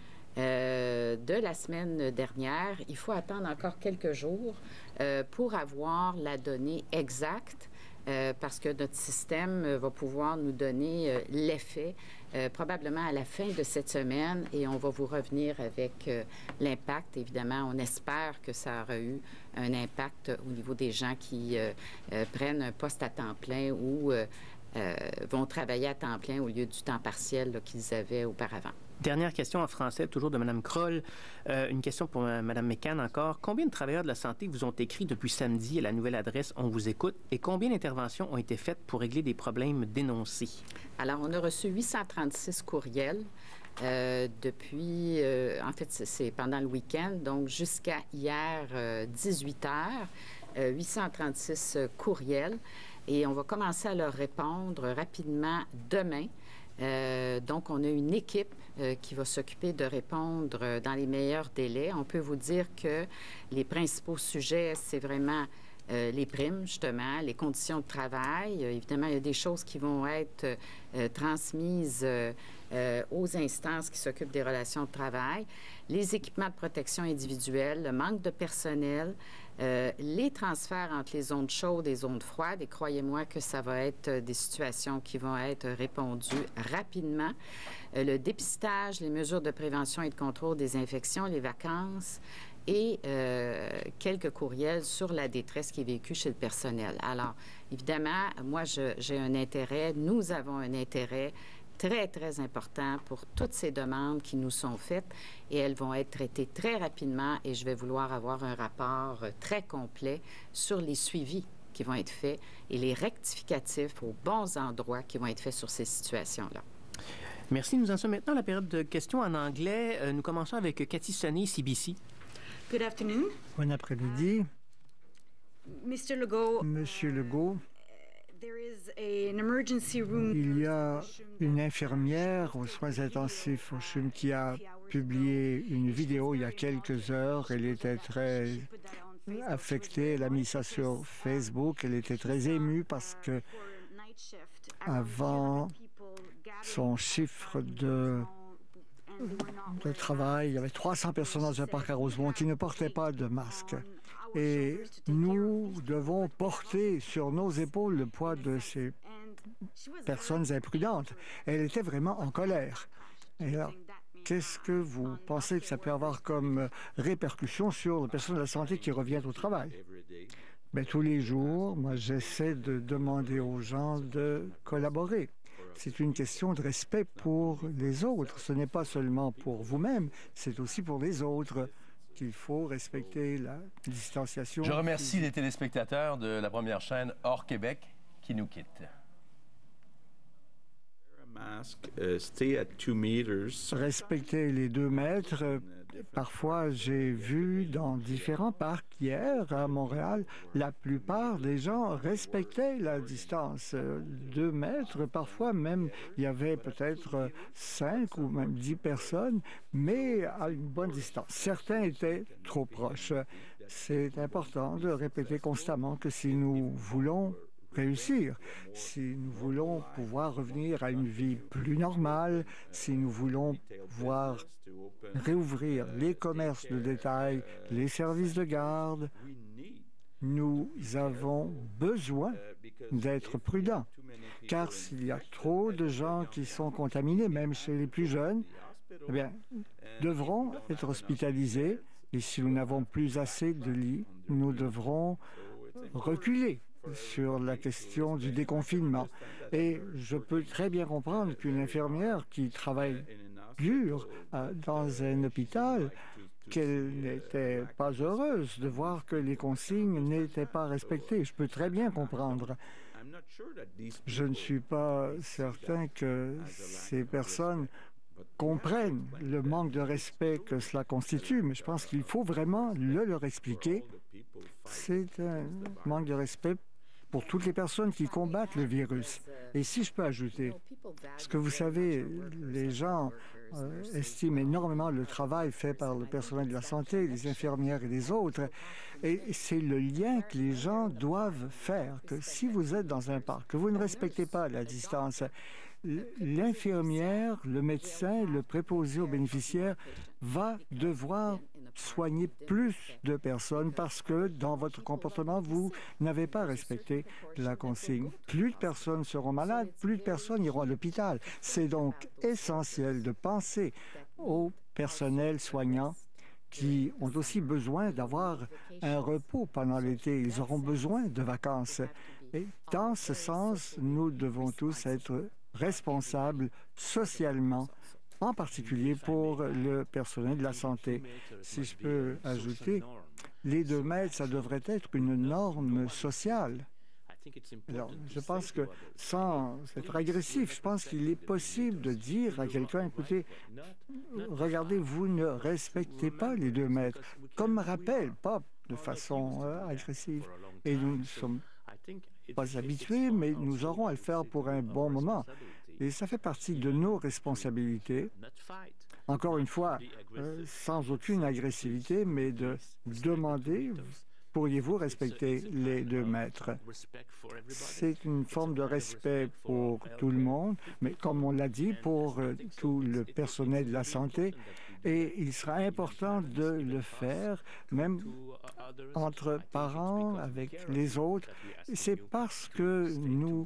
de la semaine dernière, il faut attendre encore quelques jours pour avoir la donnée exacte parce que notre système va pouvoir nous donner l'effet probablement à la fin de cette semaine et on va vous revenir avec l'impact. Évidemment, on espère que ça aura eu un impact au niveau des gens qui prennent un poste à temps plein ou vont travailler à temps plein au lieu du temps partiel qu'ils avaient auparavant. Dernière question en français, toujours de Mme Kroll. Une question pour Mme McCann encore. Combien de travailleurs de la santé vous ont écrit depuis samedi à la nouvelle adresse On vous écoute et combien d'interventions ont été faites pour régler des problèmes dénoncés? Alors, on a reçu 836 courriels depuis, en fait, c'est pendant le week-end, donc jusqu'à hier 18 heures, 836 courriels et on va commencer à leur répondre rapidement demain. Donc, on a une équipe qui va s'occuper de répondre dans les meilleurs délais. On peut vous dire que les principaux sujets, c'est vraiment les primes, justement, les conditions de travail. Évidemment, il y a des choses qui vont être transmises aux instances qui s'occupent des relations de travail, les équipements de protection individuelle, le manque de personnel, les transferts entre les zones chaudes et les zones froides. Et croyez-moi que ça va être des situations qui vont être répondues rapidement. Le dépistage, les mesures de prévention et de contrôle des infections, les vacances et quelques courriels sur la détresse qui est vécue chez le personnel. Alors, évidemment, moi, j'ai un intérêt, nous avons un intérêt très, très important pour toutes ces demandes qui nous sont faites et elles vont être traitées très rapidement et je vais vouloir avoir un rapport très complet sur les suivis qui vont être faits et les rectificatifs aux bons endroits qui vont être faits sur ces situations-là. Merci. Nous en sommes maintenant à la période de questions en anglais. Nous commençons avec Cathy Sonnet, CBC. Good afternoon. Bon après-midi. Mr. Legault. Monsieur Legault. Il y a une infirmière aux soins intensifs au CHUM qui a publié une vidéo il y a quelques heures. Elle était très affectée. Elle a mis ça sur Facebook. Elle était très émue parce que avant son chiffre de travail, il y avait 300 personnes dans un parc à Rosemont qui ne portaient pas de masque. Et nous devons porter sur nos épaules le poids de ces personnes imprudentes. Elle était vraiment en colère. Et alors, qu'est-ce que vous pensez que ça peut avoir comme répercussion sur les personnes de la santé qui reviennent au travail? Bien, tous les jours, moi, j'essaie de demander aux gens de collaborer. C'est une question de respect pour les autres. Ce n'est pas seulement pour vous-même, c'est aussi pour les autres qu'il faut respecter la distanciation. Je remercie les téléspectateurs de la première chaîne hors Québec qui nous quittent. Respecter les 2 mètres. Parfois, j'ai vu dans différents parcs hier à Montréal, la plupart des gens respectaient la distance. 2 mètres, parfois même, il y avait peut-être 5 ou même 10 personnes, mais à une bonne distance. Certains étaient trop proches. C'est important de répéter constamment que si nous voulons réussir, si nous voulons pouvoir revenir à une vie plus normale, si nous voulons pouvoir réouvrir les commerces de détail, les services de garde, nous avons besoin d'être prudents. Car s'il y a trop de gens qui sont contaminés, même chez les plus jeunes, eh bien, devront être hospitalisés Et si nous n'avons plus assez de lits, nous devrons reculer sur la question du déconfinement. Et je peux très bien comprendre qu'une infirmière qui travaille dur dans un hôpital, qu'elle n'était pas heureuse de voir que les consignes n'étaient pas respectées. Je peux très bien comprendre. Je ne suis pas certain que ces personnes comprennent le manque de respect que cela constitue, mais je pense qu'il faut vraiment leur expliquer. C'est un manque de respect pour toutes les personnes qui combattent le virus. Et si je peux ajouter, parce que vous savez, les gens estiment énormément le travail fait par le personnel de la santé, les infirmières et les autres. Et c'est le lien que les gens doivent faire, que si vous êtes dans un parc, que vous ne respectez pas la distance, l'infirmière, le médecin, le préposé aux bénéficiaires va devoir soigner plus de personnes parce que dans votre comportement, vous n'avez pas respecté la consigne. Plus de personnes seront malades, plus de personnes iront à l'hôpital. C'est donc essentiel de penser au personnel soignant qui ont aussi besoin d'avoir un repos pendant l'été. Ils auront besoin de vacances. Et dans ce sens, nous devons tous être responsables socialement, en particulier pour le personnel de la santé. Si je peux ajouter, les 2 mètres, ça devrait être une norme sociale. Alors, je pense que, sans être agressif, je pense qu'il est possible de dire à quelqu'un, écoutez, regardez, vous ne respectez pas les 2 mètres, comme rappel, pas de façon agressive. Et nous ne sommes pas habitués, mais nous aurons à le faire pour un bon moment. Et ça fait partie de nos responsabilités, encore une fois, sans aucune agressivité, mais de demander, pourriez-vous respecter les 2 mètres? C'est une forme de respect pour tout le monde, mais comme on l'a dit, pour tout le personnel de la santé. Et il sera important de le faire, même entre parents, avec les autres. C'est parce que nous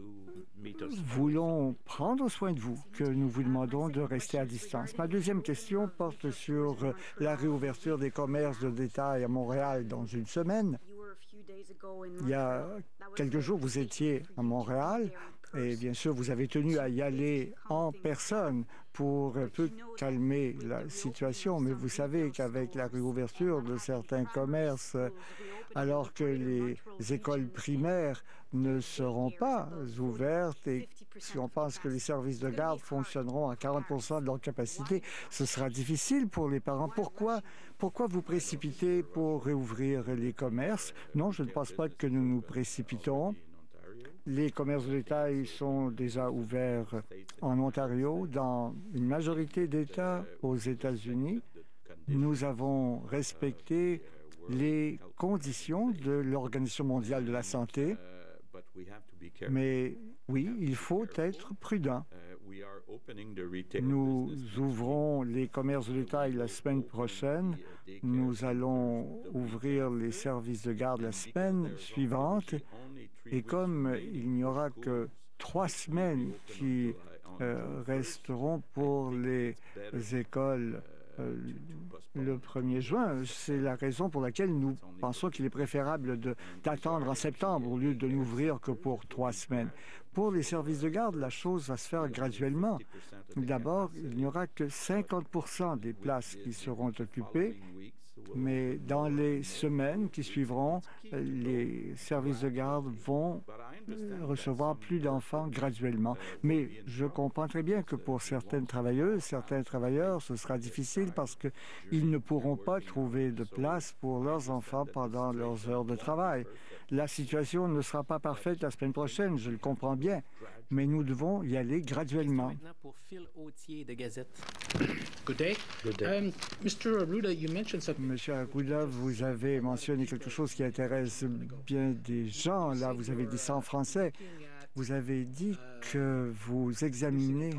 voulons prendre soin de vous que nous vous demandons de rester à distance. Ma deuxième question porte sur la réouverture des commerces de détail à Montréal dans une semaine. Il y a quelques jours, vous étiez à Montréal et bien sûr, vous avez tenu à y aller en personne pour un peu calmer la situation. Mais vous savez qu'avec la réouverture de certains commerces, alors que les écoles primaires ne seront pas ouvertes et si on pense que les services de garde fonctionneront à 40% de leur capacité, ce sera difficile pour les parents. Pourquoi vous précipitez pour réouvrir les commerces? Non, je ne pense pas que nous nous précipitons. Les commerces de détail sont déjà ouverts en Ontario, dans une majorité d'États aux États-Unis. Nous avons respecté les conditions de l'Organisation mondiale de la santé. Mais oui, il faut être prudent. Nous ouvrons les commerces de détail la semaine prochaine. Nous allons ouvrir les services de garde la semaine suivante. Et comme il n'y aura que 3 semaines qui resteront pour les écoles le 1er juin. C'est la raison pour laquelle nous pensons qu'il est préférable d'attendre en septembre au lieu de n'ouvrir que pour 3 semaines. Pour les services de garde, la chose va se faire graduellement. D'abord, il n'y aura que 50% des places qui seront occupées, mais dans les semaines qui suivront, les services de garde vont recevoir plus d'enfants graduellement. Mais je comprends très bien que pour certaines travailleuses, certains travailleurs, ce sera difficile parce qu'ils ne pourront pas trouver de place pour leurs enfants pendant leurs heures de travail. La situation ne sera pas parfaite la semaine prochaine, je le comprends bien, mais nous devons y aller graduellement. Maintenant pour Phil Autier de Gazette. Good day. Mr. Arruda, you mentioned something. Monsieur Arruda, vous avez mentionné quelque chose qui intéresse bien des gens. Là, vous avez dit ça en français. Vous avez dit que vous examinez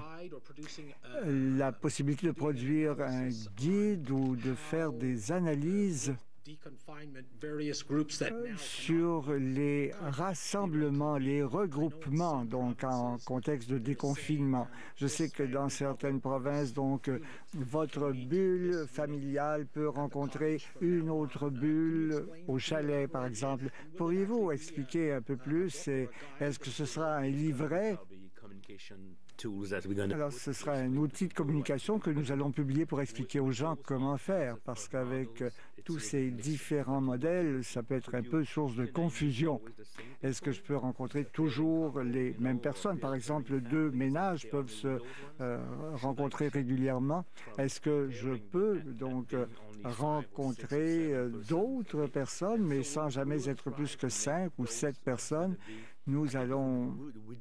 la possibilité de produire un guide ou de faire des analyses sur les rassemblements, les regroupements, donc en contexte de déconfinement. Je sais que dans certaines provinces, donc, votre bulle familiale peut rencontrer une autre bulle au chalet, par exemple. Pourriez-vous expliquer un peu plus? Est-ce que ce sera un livret? Alors, ce sera un outil de communication que nous allons publier pour expliquer aux gens comment faire, parce qu'avec tous ces différents modèles, ça peut être un peu source de confusion. Est-ce que je peux rencontrer toujours les mêmes personnes? Par exemple, 2 ménages peuvent se rencontrer régulièrement. Est-ce que je peux donc rencontrer d'autres personnes, mais sans jamais être plus que 5 ou 7 personnes? Nous allons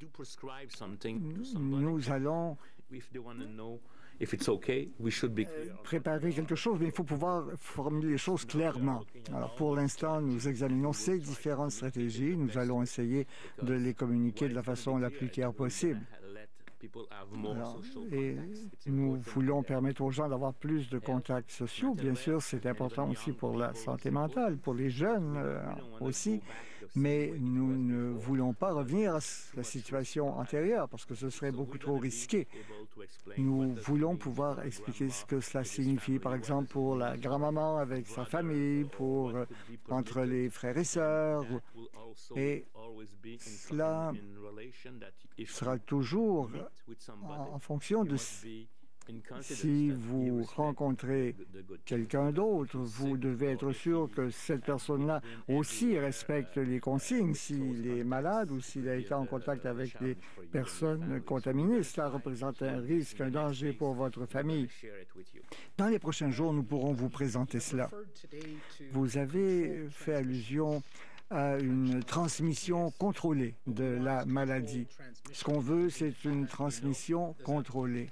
préparer quelque chose, mais il faut pouvoir formuler les choses clairement. Alors, pour l'instant, nous examinons ces différentes stratégies. Nous allons essayer de les communiquer de la façon la plus claire possible. Alors, et nous voulons permettre aux gens d'avoir plus de contacts sociaux. Bien sûr, c'est important aussi pour la santé mentale, pour les jeunes aussi, mais nous ne voulons pas revenir à la situation antérieure parce que ce serait beaucoup trop risqué. Nous voulons pouvoir expliquer ce que cela signifie, par exemple, pour la grand-maman avec sa famille, entre les frères et sœurs, et cela sera toujours en fonction de si vous rencontrez quelqu'un d'autre, vous devez être sûr que cette personne-là aussi respecte les consignes. S'il est malade ou s'il a été en contact avec des personnes contaminées, cela représente un risque, un danger pour votre famille. Dans les prochains jours, nous pourrons vous présenter cela. Vous avez fait allusion à une transmission contrôlée de la maladie. Ce qu'on veut, c'est une transmission contrôlée.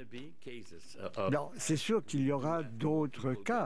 C'est sûr qu'il y aura d'autres cas,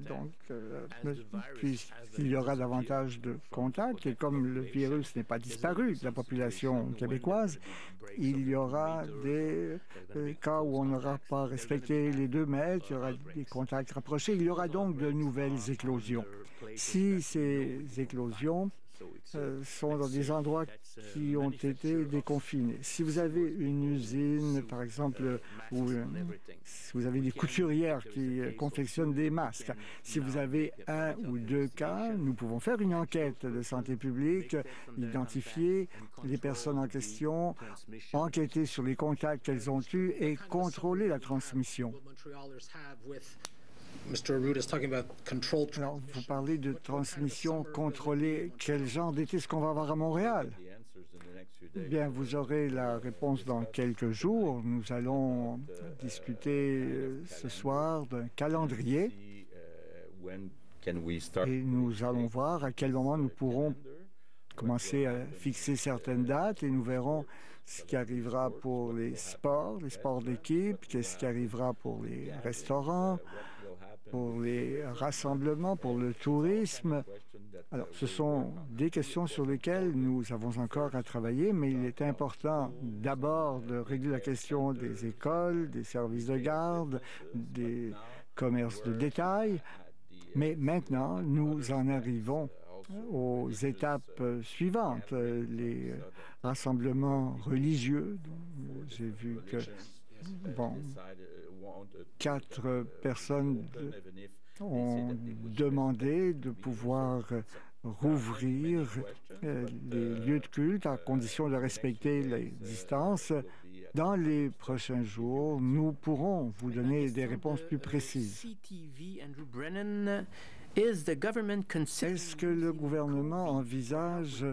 puisqu'il y aura davantage de contacts, et comme le virus n'est pas disparu de la population québécoise, il y aura des cas où on n'aura pas respecté les 2 mètres, il y aura des contacts rapprochés, il y aura donc de nouvelles éclosions. Si ces éclosions sont dans des endroits qui ont été déconfinés. Si vous avez une usine, par exemple, où si vous avez des couturières qui confectionnent des masques, si vous avez 1 ou 2 cas, nous pouvons faire une enquête de santé publique, identifier les personnes en question, enquêter sur les contacts qu'elles ont eus et contrôler la transmission. Alors, vous parlez de transmission contrôlée. Quel genre d'été est-ce qu'on va avoir à Montréal? Bien, vous aurez la réponse dans quelques jours. Nous allons discuter ce soir d'un calendrier et nous allons voir à quel moment nous pourrons commencer à fixer certaines dates et nous verrons ce qui arrivera pour les sports d'équipe, qu'est-ce qui arrivera pour les restaurants, pour les rassemblements, pour le tourisme. Alors, ce sont des questions sur lesquelles nous avons encore à travailler, mais il est important d'abord de régler la question des écoles, des services de garde, des commerces de détail. Mais maintenant, nous en arrivons aux étapes suivantes, les rassemblements religieux. J'ai vu que 4 personnes ont demandé de pouvoir rouvrir les lieux de culte à condition de respecter les distances. Dans les prochains jours, nous pourrons vous donner des réponses plus précises. Est-ce que le gouvernement envisage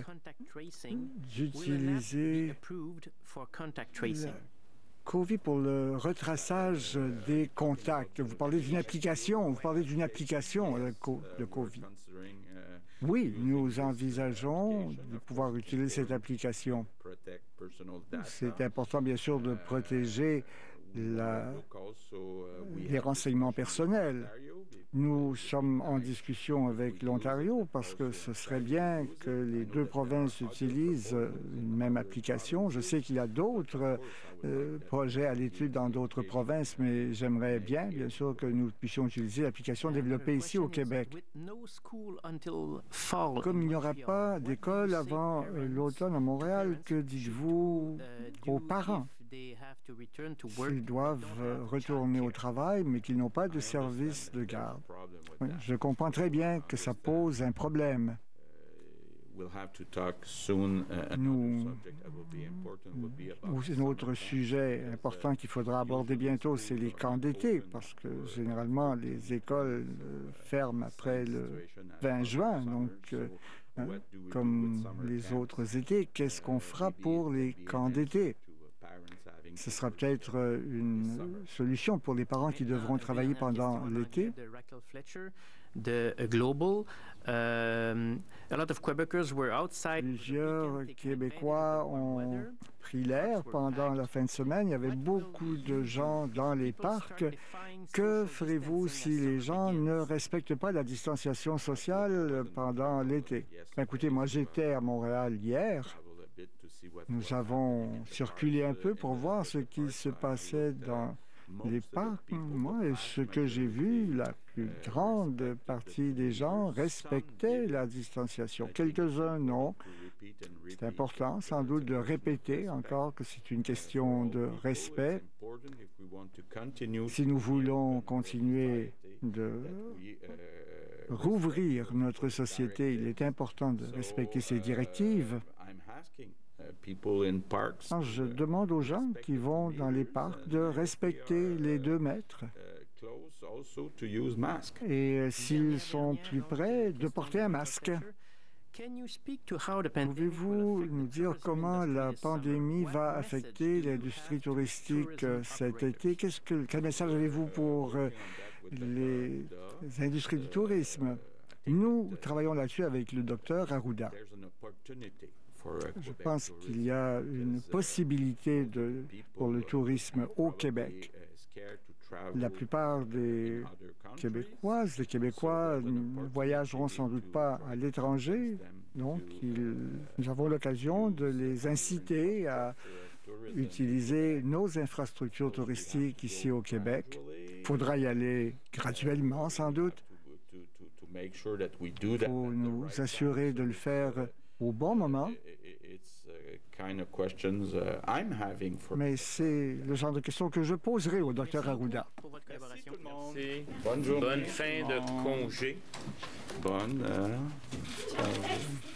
d'utiliser le COVID pour le retraçage des contacts? Vous parlez d'une application, de COVID. Oui, nous envisageons de pouvoir utiliser cette application. C'est important, bien sûr, de protéger les renseignements personnels. Nous sommes en discussion avec l'Ontario parce que ce serait bien que les deux provinces utilisent une même application. Je sais qu'il y a d'autres projets à l'étude dans d'autres provinces, mais j'aimerais bien sûr, que nous puissions utiliser l'application développée ici au Québec. Comme il n'y aura pas d'école avant l'automne à Montréal, que dites-vous aux parents? Ils doivent retourner au travail, mais qu'ils n'ont pas de service de garde. Oui, je comprends très bien que ça pose un problème. Un autre sujet important qu'il faudra aborder bientôt, c'est les camps d'été, parce que généralement, les écoles ferment après le 20 juin, donc comme les autres étés. Qu'est-ce qu'on fera pour les camps d'été? Ce sera peut-être une solution pour les parents qui devront travailler pendant l'été. Plusieurs Québécois ont pris l'air pendant la fin de semaine. Il y avait beaucoup de gens dans les parcs. Que ferez-vous si les gens ne respectent pas la distanciation sociale pendant l'été? Écoutez, moi j'étais à Montréal hier. Nous avons circulé un peu pour voir ce qui se passait dans les parcs. Moi, ce que j'ai vu, la plus grande partie des gens respectaient la distanciation. Quelques-uns non. C'est important, sans doute, de répéter encore que c'est une question de respect. Si nous voulons continuer de rouvrir notre société, il est important de respecter ces directives. Je demande aux gens qui vont dans les parcs de respecter les 2 mètres. Et s'ils sont plus près, de porter un masque. Pouvez-vous nous dire comment la pandémie va affecter l'industrie touristique cet été? Quel message avez-vous pour les industries du tourisme? Nous travaillons là-dessus avec le docteur Arruda. Je pense qu'il y a une possibilité pour le tourisme au Québec. La plupart des Québécoises, des Québécois ne voyageront sans doute pas à l'étranger, donc nous avons l'occasion de les inciter à utiliser nos infrastructures touristiques ici au Québec. Il faudra y aller graduellement, sans doute. Il faut nous assurer de le faire au bon moment. Mais c'est le genre de questions que je poserai au Dr Arruda. Bonne journée. Bonne fin de congé. Bonne.